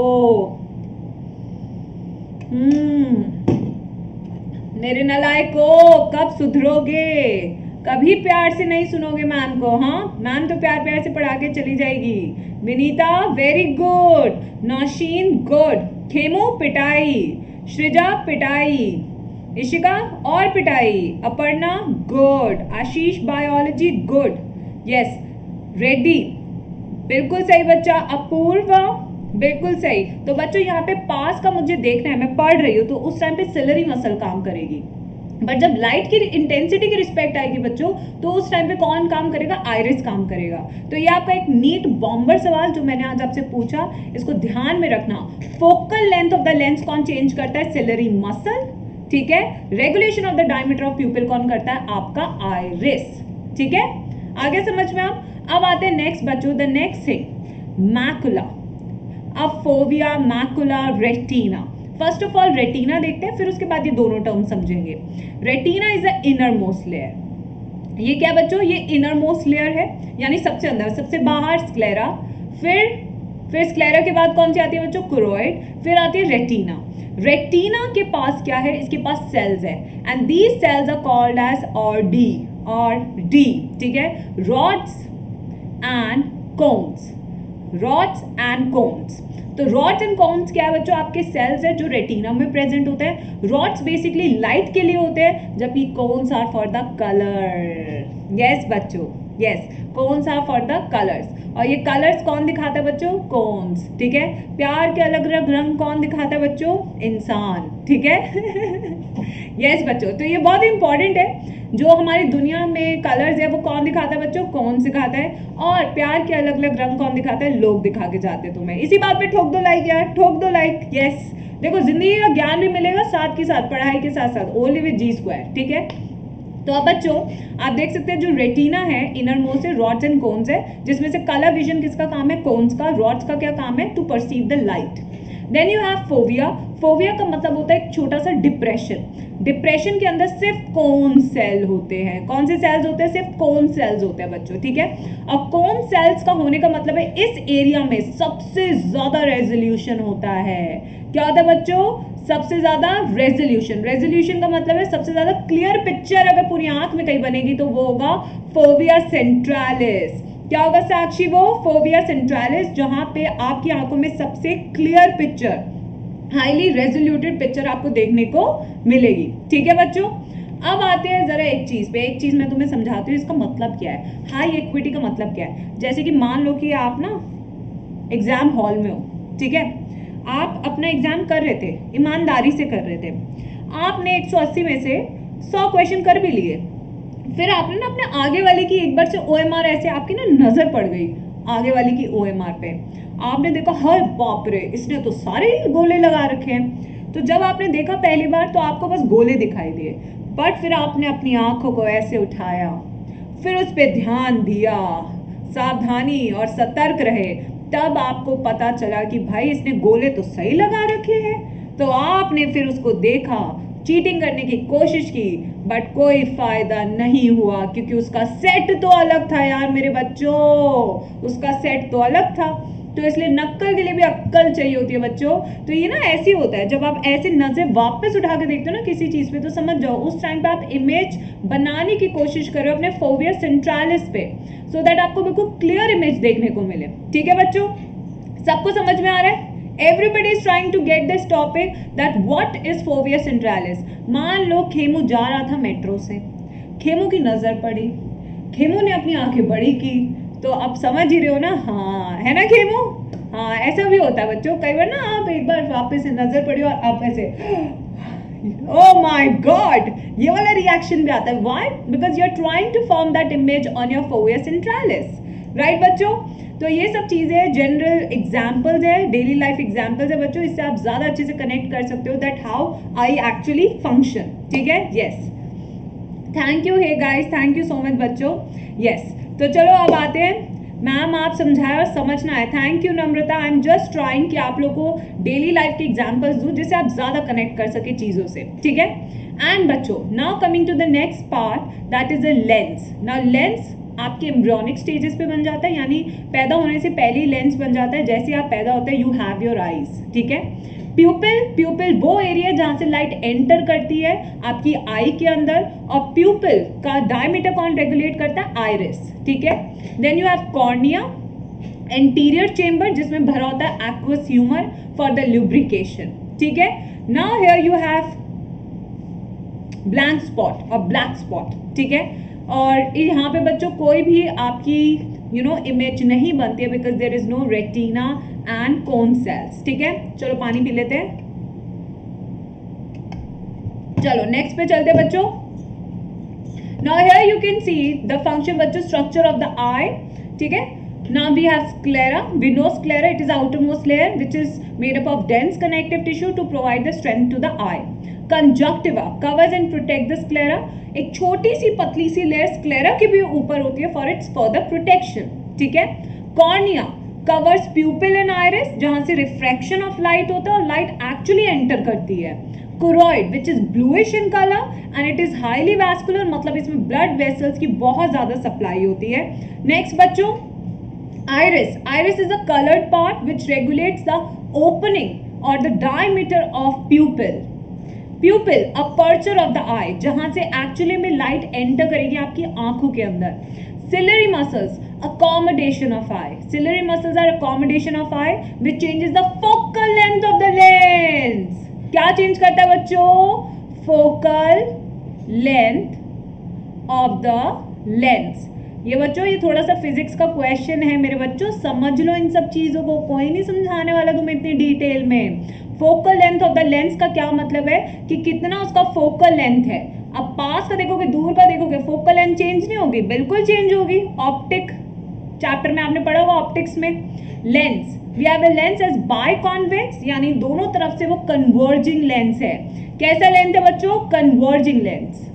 मेरे नालायको, कब सुधरोगे? कभी प्यार से नहीं सुनोगे मैम को। हाँ मैम तो प्यार प्यार से पढ़ा के चली जाएगी। Vinita very good, Naushin good, Khemu पिटाई, सृजा पिटाई, इशिका और पिटाई, Aparna good, Ashish biology good, yes Reddy बिल्कुल सही बच्चा, अपूर्वा बिल्कुल सही। तो बच्चों यहाँ पे पास का मुझे देखना है, मैं पढ़ रही हूँ तो उस टाइम पे सिलरी मसल काम करेगी, बट जब लाइट की इंटेंसिटी की रिस्पेक्ट आएगी बच्चों तो उस टाइम पे कौन काम करेगा, आइरिस काम करेगा। तो ये आपका एक नीट बॉम्बर सवाल जो मैंने आज आपसे पूछा, इसको ध्यान में रखना। Focal length of the lens कौन चेंज करता है, सिलरी मसल, ठीक है। Regulation of the diameter of pupil कौन करता है, आपका आइरिस, ठीक है। आगे समझ में अब आते हैं नेक्स्ट बच्चों, द नेक्स्ट थिंग मैकुला। अब fovea, macula, retina. First of all retina देखते हैं, फिर उसके बाद ये दोनों टर्म समझेंगे। Retina is a innermost layer. ये क्या बच्चों, ये इनर मोस्ट लेयर है, यानी सबसे अंदर, सबसे बाहर स्क्लेरा, फिर स्क्लेरा के बाद कौन सी आती है बच्चों, क्रोइड, फिर आती है रेटिना। रेटिना के पास क्या है, इसके पास सेल्स है, and these cells are called as RD, ठीक है, rods and cones, rods and cones. तो रॉड्स एंड कोन्स क्या है बच्चों, आपके सेल्स है जो रेटिना में प्रेजेंट होते हैं। रॉड्स बेसिकली लाइट के लिए होते हैं, जबकि cones are for the colour. Yes बच्चों, yes cones are for the colours, और ये कलर्स कौन दिखाता है बच्चों, कोन्स, ठीक है। प्यार के अलग अलग रंग कौन दिखाता है बच्चों, इंसान, ठीक है। यस बच्चों, तो ये बहुत इंपॉर्टेंट है, जो हमारी दुनिया में कलर्स है वो कौन दिखाता है बच्चों, कौन दिखाता है, और प्यार के अलग अलग रंग कौन दिखाता है, लोग दिखा के जाते हैं तुम्हें। इसी बात पे ठोक दो लाइक यार, ठोक दो लाइक। यस देखो जिंदगी का ज्ञान भी मिलेगा साथ के साथ, पढ़ाई के साथ साथ, ओनली विद G², ठीक है। तो अब बच्चों आप देख सकते हैं जो रेटिना है इनर मोस्ट है, रॉड्स एंड कोन्स है, जिसमें से कलर विजन किसका काम है, कोन्स का। रॉड्स का क्या काम है, to perceive the light. Then you have fovea. Fovea का मतलब होता है एक छोटा सा डिप्रेशन। डिप्रेशन के अंदर सिर्फ कोन सेल होते हैं। कौन से सेल्स होते हैं, सिर्फ कोन सेल्स होते हैं बच्चों, ठीक है। और कोन सेल्स का होने का मतलब है इस एरिया में सबसे ज्यादा रेजोल्यूशन होता है। क्या होता है बच्चों, सबसे ज्यादा रेजोल्यूशन। रेजोल्यूशन का मतलब है सबसे ज्यादा क्लियर पिक्चर अगर पूरी आंख में कहीं बनेगी तो वो होगा फोविया सेंट्रालिस। क्या होगा साक्षी, वो फोविया सेंट्रालिस, जहां पे आपकी आंखों में सबसे clear picture, highly resoluted picture आपको देखने को मिलेगी, ठीक है बच्चों। अब आते हैं जरा एक चीज पे, एक चीज मैं तुम्हें समझाती हूँ इसका मतलब क्या है। हाई एक्विटी का मतलब क्या है, जैसे कि मान लो कि आप ना एग्जाम हॉल में हो, ठीक है, आप अपना एग्जाम कर रहे थे, ईमानदारी से कर रहे थे, आपने 180 में से 100 क्वेश्चन कर भी लिए, फिर आपने ना अपने आगे वाले की एक बार से OMR ऐसे आपकी ना नजर पड़ गई आगे वाले की OMR पे, आपने देखा हाय बाप रे इसने तो सारे गोले लगा रखे हैं। तो जब आपने देखा पहली बार तो आपको बस गोले दिखाई दिए, बट फिर आपने अपनी आंखों को ऐसे उठाया, फिर उस पर ध्यान दिया, सावधानी और सतर्क रहे, तब आपको पता चला कि भाई इसने गोले तो सही लगा रखे हैं। तो आपने फिर उसको देखा, चीटिंग करने की कोशिश की, बट कोई फायदा नहीं हुआ, क्योंकि उसका सेट तो अलग था यार मेरे बच्चों, उसका सेट तो अलग था। तो इसलिए नक्कल के लिए भी अक्कल चाहिए होती है बच्चों। तो ये ना ऐसे होता है, जब आप ऐसे नजर वापस उठा के देखते हो ना किसी चीज पे, तो समझ जाओ उस टाइम पे आप इमेज बनाने की कोशिश करो अपने फोविया सेंट्रालिस पे, सो दैट आपको बिल्कुल क्लियर इमेज देखने को मिले, ठीक है बच्चों। सबको समझ में आ रहा है? Everybody is trying to get this topic that what is fovea centralis। मान लो खेमू जा रहा था मेट्रो से, खेमू की नजर पड़ी, खेमू ने अपनी आंखें बड़ी की, तो अब समझ ही रहे हो ना, हाँ है ना खेमू, हाँ ऐसा भी होता है बच्चों। कई बार ना आप एक बार वापस से नजर पड़ी और आप ऐसे oh my god, ये वाला रिएक्शन भी आता है। Why? Because you are trying to form that image on your fovea centralis। Right बच्चों? तो ये सब चीजें जनरल एग्जाम्पल्स है, डेली लाइफ एग्जाम्पल्स है बच्चों, इससे आप ज्यादा अच्छे से कनेक्ट कर सकते हो that how eye actually function. ठीक है, yes, thank you hey guys, thank you so much बच्चों। यस, तो चलो अब आते हैं, मैम आप समझाए और समझना है। Thank you Namrata, I am just trying कि आप लोगों को डेली लाइफ के एग्जाम्पल्स दूं जिससे आप ज्यादा कनेक्ट कर सके चीजों से। ठीक है, एंड बच्चों now coming to the next part that is the lens. Now lens आपके एम्ब्रियोनिक स्टेजेस पे बन जाता है, यानी पैदा होने से पहले ही लेंस बन जाता है। जैसे आप पैदा होते हैं यू हैव योर आईज। ठीक है, प्यूपिल, प्यूपिल वो एरिया जहां से लाइट एंटर करती है आपकी आई के अंदर, और प्यूपिल का डायमीटर कौन रेगुलेट करता है? आइरिस। ठीक है, then you have cornea, anterior chamber जिसमें भरा होता है aqueous humour for the lubrication. ठीक है, now here you have blank spot और ब्लैक स्पॉट। ठीक है, और यहाँ पे बच्चों कोई भी आपकी इमेज नहीं बनती है because there is no retina and cone cells. ठीक है, चलो पानी पी लेते हैं। चलो नेक्स्ट पे चलते हैं बच्चों। Now here you can see the function बच्चों, स्ट्रक्चर ऑफ द आई। ठीक है, now we have sclera. We know sclera, it is outermost layer which is made up of dense connective tissue to provide the strength to the eye. Conjunctiva covers and protect the sclera. एक छोटी सी पतली सी layer sclera के भी ऊपर होती है for its further protection. ठीक है, cornea covers pupil and iris जहां से रिफ्रैक्शन ऑफ लाइट होता है और लाइट एक्चुअली एंटर करती है। Choroid which is bluish in colour and it is highly vascular, मतलब इसमें ब्लड वेसल्स की बहुत ज्यादा सप्लाई होती है। नेक्स्ट बच्चों, iris. Iris is a colored part which regulates the opening or the diameter of pupil. Pupil, aperture of the eye, जहां से एक्चुअली में लाइट एंटर करेगी आपकी आंखों के अंदर। Ciliary muscles, accommodation of eye. Ciliary muscles are accommodation of eye which changes the focal length of the lens. क्या change करता है बच्चों? Focal length of the lens. ये बच्चों ये थोड़ा सा फिजिक्स का क्वेश्चन है मेरे बच्चों, समझ लो इन सब चीजों को, कोई नहीं समझाने वाला तुम्हें इतनी डिटेल में। Focal length of the lens का क्या मतलब है कि कितना उसका फोकल लेंथ है। अब पास का देखोगे, दूर का देखोगे, फोकल लेंथ चेंज नहीं होगी? बिल्कुल चेंज होगी। ऑप्टिक चैप्टर में आपने पढ़ा होगा ऑप्टिक्स में। Lens, we have a lens as biconvex, यानी दोनों तरफ से वो कन्वर्जिंग लेंस है। कैसा लेंस है बच्चों? Converging lens.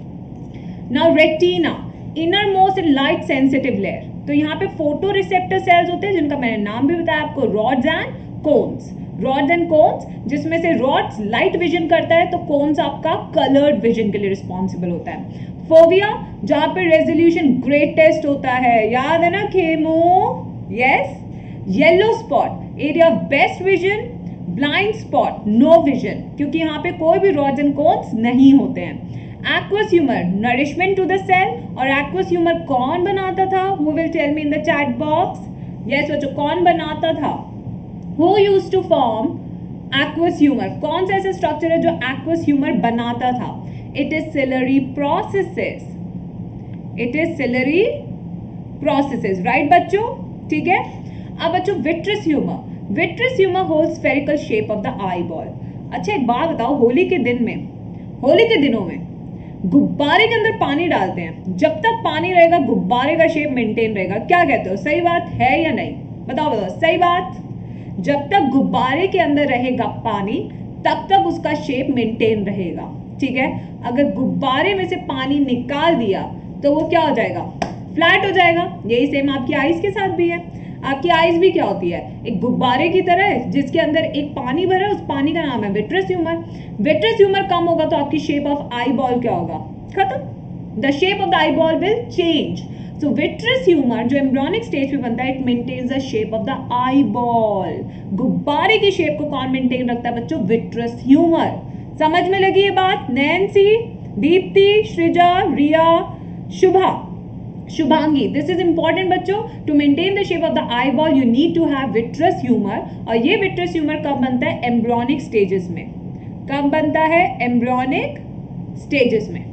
Now retina, inner most and light sensitive layer. तो यहाँ पे फोटो रिसेप्टर सेल्स होते हैं जिनका मैंने नाम भी बताया आपको, rods and cones. Rods and cones, जिसमें से रॉड्स लाइट विजन करता है तो कोन्स आपका कलर्ड विजन के लिए रिस्पॉन्सिबल होता है। फोविया, जहां पे रेजोल्यूशन ग्रेटेस्ट होता है, याद है ना खेमो? Yes. Yellow spot, area of best vision. Blind spot, no vision, क्योंकि यहाँ पे कोई भी रॉड्स एंड कोन्स नहीं होते हैं। Aqueous humour, nourishment to the cell. और एक्वस ह्यूमर कौन बनाता था? Who will tell me in the chat box? Yes बच्चों, कौन बनाता था? Who used to form aqueous humour? कौन सा ऐसा स्ट्रक्चर है जो एक्वस ह्यूमर बनाता था? It is ciliary processes. It is ciliary processes, right बच्चों? ठीक है, अब बच्चों vitreous humour. Vitreous humour hold spherical shape of the eyeball. अच्छा एक बात बताओ, होली के दिन में, होली के दिनों में गुब्बारे के अंदर पानी डालते हैं, जब तक पानी रहेगा गुब्बारे का शेप मेंटेन रहेगा। क्या कहते हो, सही बात है या नहीं? बताओ बताओ, सही बात? जब तक गुब्बारे के अंदर रहेगा पानी तब तक उसका शेप मेंटेन रहेगा। ठीक है, अगर गुब्बारे में से पानी निकाल दिया तो वो क्या हो जाएगा? फ्लैट हो जाएगा। यही सेम आपकी आईज के साथ भी है। आपकी आईज भी क्या होती है? एक गुब्बारे की तरह है जिसके अंदर एक पानी भरा है, उस पानी का नाम है विट्रस ह्यूमर। विट्रस ह्यूमर कम होगा तो आपकी शेप ऑफ आई बॉल क्या होगा? खत्म। The shape of the eyeball will change. So vitreous humour जो एम्ब्रियोनिक स्टेज पे बनता है, it maintains the shape of the eyeball. गुब्बारे की शेप को कौन मेंटेन रखता है बच्चों? Vitreous humour. समझ में लगी ये बात? Nancy, Deepti, Srija, Riya, Shubha, Shubhangi, this is important बच्चों। To maintain the shape of the eyeball you need to have vitreous humour. और ये विट्रस ह्यूमर कब बनता है? एम्ब्रियोनिक स्टेजेस में। कब बनता है? एम्ब्रियोनिक स्टेजेस में।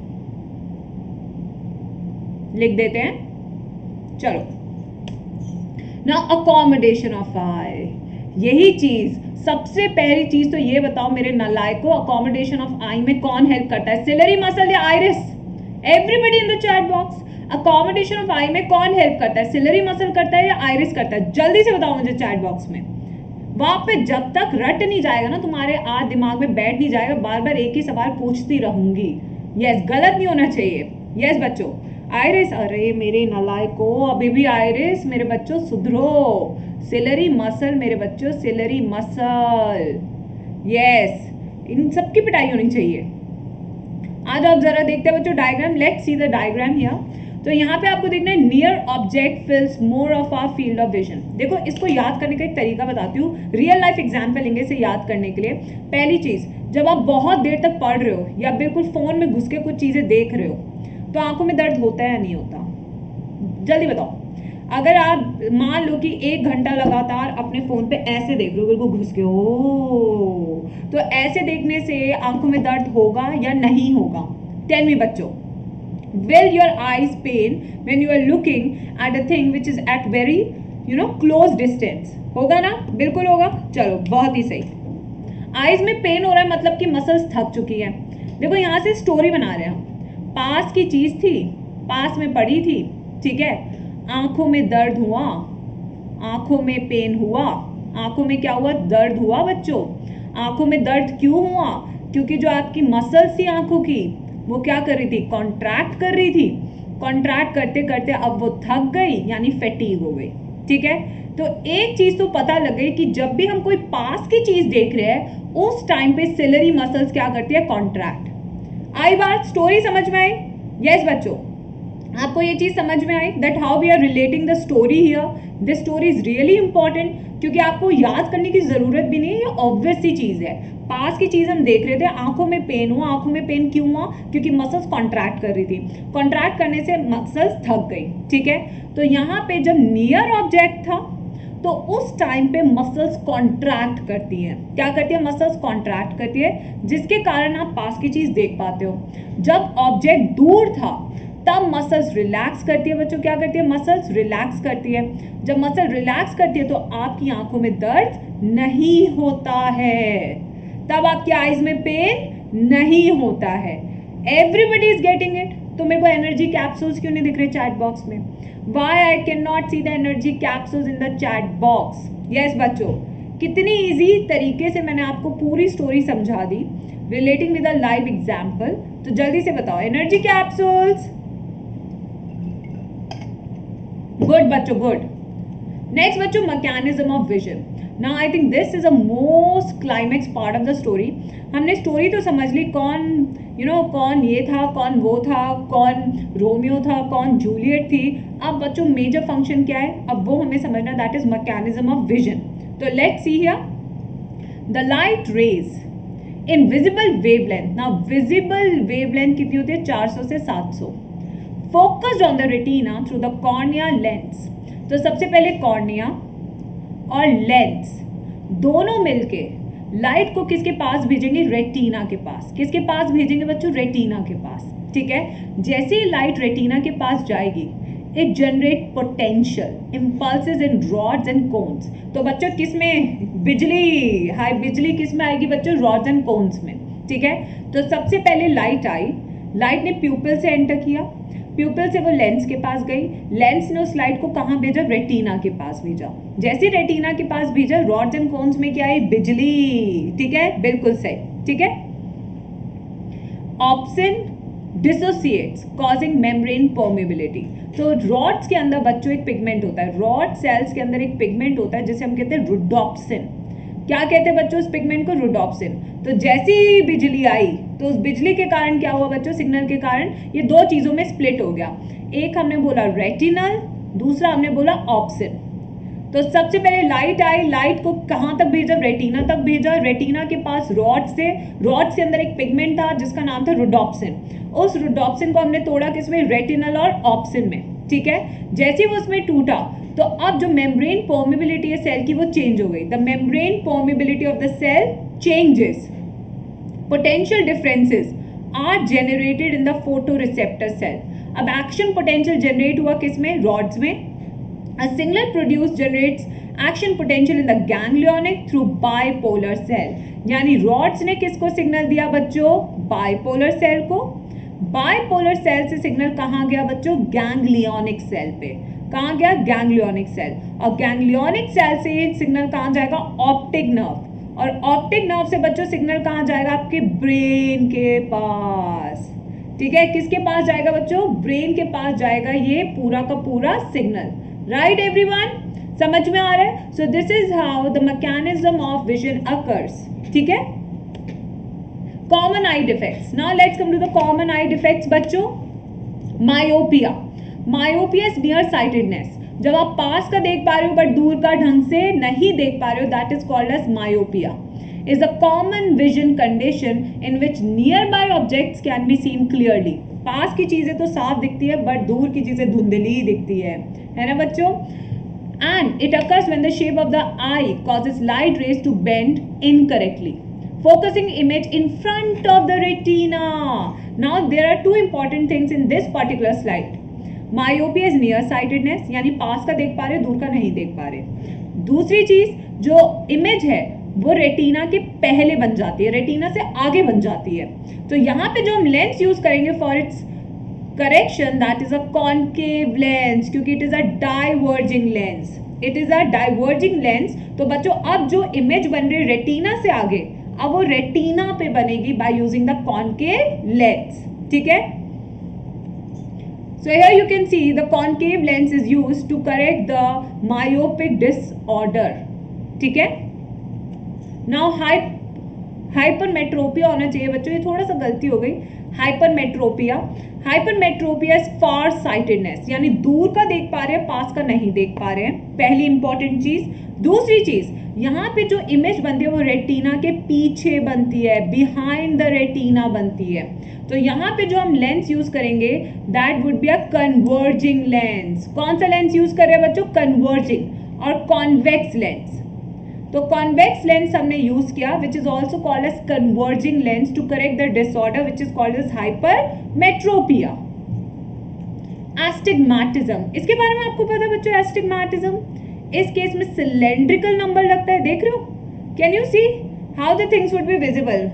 लिख देते हैं, चलो। नाउ अकोमोडेशन ऑफ आई, यही चीज सबसे पहली चीज तो ये बताओ मेरे नालायकों, अकोमोडेशन ऑफ आई में कौन हेल्प करता है? सिलरी मसल या iris? Everybody in the chat box. Accommodation of eye में कौन हेल्प करता है, सिलरी मसल करता है या आइरिस करता है? जल्दी से बताओ मुझे चैट बॉक्स में। वहां पे जब तक रट नहीं जाएगा ना, तुम्हारे आज दिमाग में बैठ नहीं जाएगा, बार बार एक ही सवाल पूछती रहूंगी। यस, गलत नहीं होना चाहिए। यस बच्चों, आइरिस, अरे मेरे नलायको, अभी भी आइरिस, मेरे बच्चों सुधरो। सिलरी मसल मेरे बच्चों, सिलरी मसल। यस, इन सबकी पिटाई होनी चाहिए। आज आप जरा देखते हैं बच्चों diagram, let's see the diagram here. तो यहाँ पे आपको देखना है near object fills more of our field of vision. देखो इसको याद करने का एक तरीका बताती हूँ, रियल लाइफ एग्जाम्पल लेंगे इसे याद करने के लिए। पहली चीज, जब आप बहुत देर तक पढ़ रहे हो या बिल्कुल फोन में घुस के कुछ चीजें देख रहे हो तो आंखों में दर्द होता है या नहीं होता? जल्दी बताओ। अगर आप मान लो कि 1 घंटा लगातार अपने फोन पे ऐसे देख रहे हो बिल्कुल घुस के, ओ, तो ऐसे देखने से आंखों में दर्द होगा या नहीं होगा? टेल मी बच्चों, will your eyes pain when you are looking at a thing which is at very close distance? होगा ना? बिल्कुल होगा। चलो बहुत ही सही। आईज में पेन हो रहा है मतलब कि मसल्स थक चुकी है। देखो यहाँ से स्टोरी बना रहे हैं, पास की चीज थी, पास में पड़ी थी, ठीक है, आंखों में दर्द हुआ, आंखों में पेन हुआ, आंखों में क्या हुआ? दर्द हुआ बच्चों। आंखों में दर्द क्यों हुआ? क्योंकि जो आपकी मसल्स थी आंखों की वो क्या कर रही थी? कॉन्ट्रैक्ट कर रही थी। कॉन्ट्रैक्ट करते करते अब वो थक गई यानी फैटीग हो गई, ठीक है। तो एक चीज तो पता लग गई कि जब भी हम कोई पास की चीज देख रहे हैं उस टाइम पे सिलरी मसल्स क्या करती है? कॉन्ट्रैक्ट। आई बात, स्टोरी समझ में आई? यस बच्चों, आपको ये चीज समझ में आई that how we are relating the story here? This story is really important, क्योंकि आपको याद करने की जरूरत भी नहीं है, ये ऑब्वियस सी चीज है। पास की चीज हम देख रहे थे, आंखों में पेन हुआ, आंखों में पेन क्यों हुआ? क्योंकि मसल्स कॉन्ट्रैक्ट कर रही थी, कॉन्ट्रैक्ट करने से मसल्स थक गई, ठीक है। तो यहाँ पे जब नियर ऑब्जेक्ट था तो उस टाइम पे मसल्स कॉन्ट्रैक्ट करती हैं। क्या करती है? मसल्स कॉन्ट्रैक्ट करती है, जिसके कारण आप पास की चीज देख पाते हो। जब ऑब्जेक्ट दूर था तब मसल्स रिलैक्स करती है बच्चों। क्या करती है? मसल्स रिलैक्स करती है। जब मसल रिलैक्स करती है तो आपकी आंखों में दर्द नहीं होता है, तब आपकी आईज में पेन नहीं होता है। Everybody is getting it. तो मेरे को एनर्जी कैप्सूल्स क्यों नहीं दिख रहे चैट बॉक्स में? Why I cannot see the energy capsules in the chat box? Yes बच्चों, कितनी इजी तरीके से मैंने आपको पूरी स्टोरी समझा दी relating with a live example. तो जल्दी से बताओ एनर्जी कैप्सूल्स। गुड बच्चों, गुड। नेक्स्ट बच्चों, mechanism of vision. Now I think this is a most climax part of the story. हमने स्टोरी तो समझ ली, कौन कौन ये था, कौन वो था, कौन रोमियो था, कौन जूलियट थी। अब बच्चों मेजर फंक्शन क्या है, अब वो हमें समझना, that is mechanism of vision. तो let's see here the light rays in visible wavelength. Now visible wavelength कितनी होती है? 400 से 700। Focused on the retina through the cornea lens. तो सबसे पहले कॉर्निया और लेंस दोनों मिलके लाइट को किसके पास भेजेंगे? रेटिना के पास। किसके पास भेजेंगे बच्चों? रेटिना के पास, ठीक है। जैसे ही लाइट रेटिना के पास जाएगी it generate potential impulses in rods and cones. तो बच्चों किस में? बिजली, हाई बिजली किस में आएगी बच्चों? रॉड्स एंड कोन्स में, ठीक है। तो सबसे पहले लाइट आई, लाइट ने प्यूपिल से एंटर किया, प्यूपिल से वो लेंस के पास गई, लेंस ने उस लाइट को कहाँ भेजा? रेटिना के पास भेजा। जैसे रेटिना के पास भेजा रॉड्स एंड कोन्स में क्या आई? बिजली, ठीक है, बिल्कुल सही, ठीक है। Option dissociates causing membrane permeability. तो रॉड्स के अंदर बच्चों एक पिगमेंट होता है, रॉड सेल्स के अंदर एक पिगमेंट होता है जिसे हम कहते हैं रोडोप्सिन। क्या कहते हैं बच्चों उस पिगमेंट को? रोडोप्सिन। तो जैसे ही बिजली आई तो उस बिजली के कारण क्या हुआ बच्चों? सिग्नल के कारण ये दो चीजों में स्प्लिट हो गया। एक हमने बोला रेटिनल, दूसरा हमने बोला ऑप्सिन। तो सबसे पहले लाइट आई, लाइट को कहां तक भेजा? रेटिना तक भेजा। रेटिना के पास रॉड से अंदर एक पिगमेंट था जिसका नाम था रोडोप्सिन। उस रोडोप्सिन को हमने तोड़ा किसमें? रेटिनल और ऑप्सिन में, ठीक है। जैसे वो उसमें टूटा तो अब जो मेम्ब्रेन परमेबिलिटी है सेल की वो चेंज हो गई। The membrane permeability of the cell changes, potential differences are generated in the photoreceptor cell. अब एक्शन पोटेंशियल जनरेट हुआ किसमें? रॉड्स में। A signal produced generates action potential in the ganglionic through bipolar cell। यानी rods ने किसको signal दिया बच्चों? Bipolar cell को। बाइपोलर सेल से सिग्नल कहाँ गया बच्चों? गैंग्लियोनिक सेल पे। कहाँ गया? Ganglionic cell. और गैंग्लियोनिक सेल से सिग्नल कहाँ जाएगा? Optic nerve. और ऑप्टिक नर्व से बच्चों सिग्नल कहाँ जाएगा? आपके ब्रेन के पास। ठीक है, किसके पास जाएगा बच्चों? ब्रेन के पास जाएगा ये पूरा का पूरा सिग्नल। राइट एवरीवन, समझ में आ रहा है? So this is how the mechanism of vision occurs. ठीक है, common eye defects. Now let's come to the common eye defects बच्चों। Myopia. Myopia is near sightedness. जब आप पास का देख पा रहे हो बट दूर का ढंग से नहीं देख पा रहे हो, that is called as myopia. is a common vision condition in which nearby objects can be seen clearly. पास की चीजें तो साफ दिखती है बट दूर की चीजें धुंधली ही दिखती है ना बच्चों? And it occurs when the shape of the eye causes light rays to bend incorrectly, focusing image in front of the retina. Now there are two important things in this particular slide. Myopia is nearsightedness, यानी पास का देख पा रहे, दूर का नहीं देख पा रहे. दूसरी चीज, जो इमेज है वो रेटिना के पहले बन जाती है, रेटिना से आगे बन जाती है. तो यहाँ पे जो हम लेंस यूज करेंगे for its correction, that is a concave lens, क्योंकि it is a diverging lens. It is a diverging lens. तो बच्चों अब जो इमेज बन रही है रेटिना से आगे, अब वो रेटिना पे बनेगी by using the concave lens. ठीक है, so here you can see the concave lens is used to correct the myopic disorder. ठीक है, now hypermetropia होना चाहिए बच्चों, ये थोड़ा सा गलती हो गई. hypermetropia इज फार साइटेडनेस, यानी दूर का देख पा रहे हैं, पास का नहीं देख पा रहे हैं. पहली इंपॉर्टेंट चीज. दूसरी चीज, यहाँ पे जो इमेज बनती है वो रेटिना के पीछे बनती है, बिहाइंड द रेटिना बनती है. तो यहाँ पे जो हम लेंस यूज करेंगे that would be a converging lens. कौन सा लेंस यूज कर रहे हैं बच्चों? कन्वर्जिंग. और कॉन्वेक्स लेंस, तो कॉन्वेक्स लेंस हमने यूज किया which is also called as converging lens to correct the disorder which is called as hypermetropia. Astigmatism, इसके बारे में आपको पता है बच्चों? एस्टिग्मैटिज्म इस केस में सिलेंड्रिकल नंबर लगता है, देख रहे हो? Can you see how the things would be visible?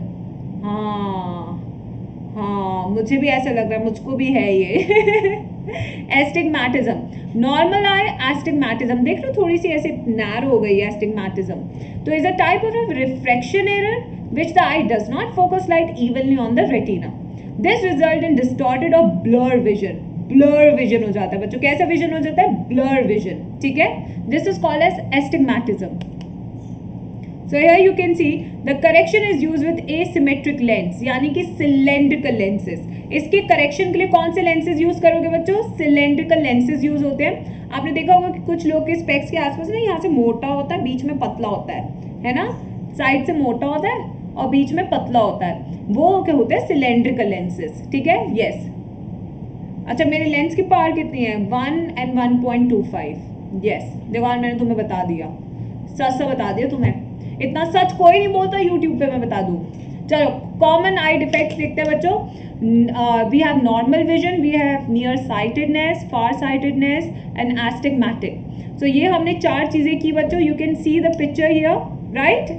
हाँ, मुझे भी ऐसा लग रहा है, मुझको भी है ये. एस्टिग्मैटिज्म, नॉर्मल आई एस्टिग्मैटिज्म, देख लो थोड़ी सी ऐसे नैरो हो गई है एस्टिग्मैटिज्म. तो is a type of refraction error which the eye does not focus light evenly on the retina. This result in distorted और ब्लर विजन. ब्लर विजन हो जाता है बच्चों. कैसा विजन हो जाता है? Blur vision. ठीक है, this is called as astigmatism. So here you can see the correction is used with asymmetric lens, यानी कि cylindrical lenses. इसके करेक्शन के लिए कौन से लेंसेज यूज करोगे बच्चों? सिलेंड्रिकल लेंसेज यूज होते हैं. आपने देखा होगा कि कुछ लोग के स्पेक्स के आसपास ना यहाँ से मोटा होता है, बीच में पतला होता है ना? साइड से मोटा होता है और बीच में पतला होता है, वो क्या होते हैं? Cylindrical lenses. ठीक है, यस. अच्छा, मेरे लेंस की पावर कितनी है? 1 and 1.25. यस, देखो मैंने तुम्हें बता दिया, सच बता दिया तुम्हें. इतना सच कोई नहीं बोलता यूट्यूब पे, मैं बता दूं. चलो, कॉमन आई डिफेक्ट्स देखते हैं बच्चों. We have normal vision, we have near sightedness, far sightedness and astigmatic. So ये हमने 4 चीजें की बच्चों. You can see the picture here, right?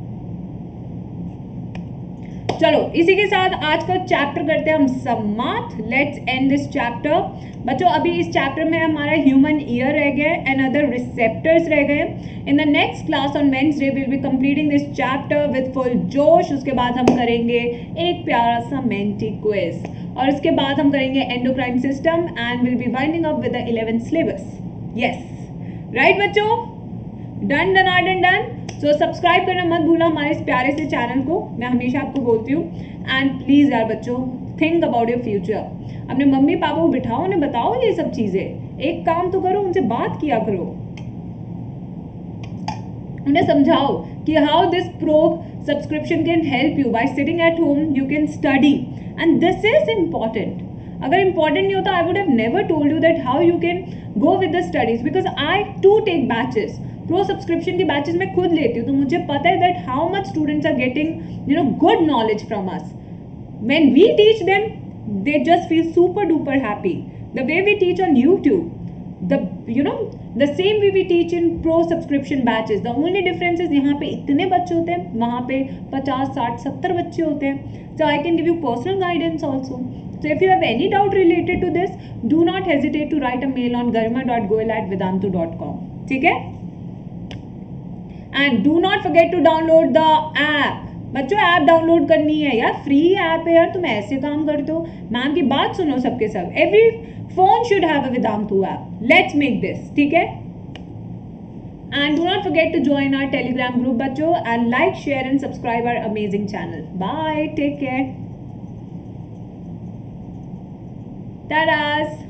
चलो, इसी के साथ आज का चैप्टर करते हैं हम समाप्त. Let's end this chapter. बच्चों, अभी इस चैप्टर में हमारा ह्यूमन ईयर रह गया एंड अदर रिसेप्टर्स रह गए. In the next class on Wednesday will be completing this chapter with full जोश. उसके बाद हम करेंगे एक प्यारा सा मेंटी क्विज और उसके बाद हम करेंगे endocrine system and will be winding up with the 11th syllabus. Yes, right बच्चों? Done done are done done. So subscribe करना मत भूलना हमारे इस प्यारे से चैनल को, मैं हमेशा आपको बोलती हूँ. एंड प्लीज यार बच्चों, थिंक अबाउट योर फ्यूचर. अपने मम्मी पापा को बिठाओ, उन्हें बताओ ये सब चीजें. एक काम तो करो, उनसे बात किया करो, उन्हें समझाओ कि how this pro subscription can help you. By sitting at home you can study and this is important. अगर इंपॉर्टेंट नहीं होता, I would have never told you that how you can go with the studies, because I too take batches. Pro subscription के batches मैं खुद लेती हूँ, तो मुझे पता है that how much students are getting good knowledge from us. When we teach them they just feel super duper happy. The way we teach on YouTube, the same way we teach in pro subscription batches. The only difference is यहाँ पे इतने बच्चे होते हैं, वहाँ पे 50, 60, 70 बच्चे होते हैं. So I can give you personal guidance also. So if you have any doubt related to this, do not hesitate to write a mail on garima.goel@vedantu.com. ठीक है? And do not forget to download the app. बच्चों app download करनी है यार, free app है यार, तुम ऐसे काम करते हो। मैम की बात सुनो सबके सब, every phone should have a Vedantu app. Let's make this, ठीक है? And do not forget to join our Telegram group, bachcho, and like, share and subscribe our amazing channel. Bye. Take care. Tadas.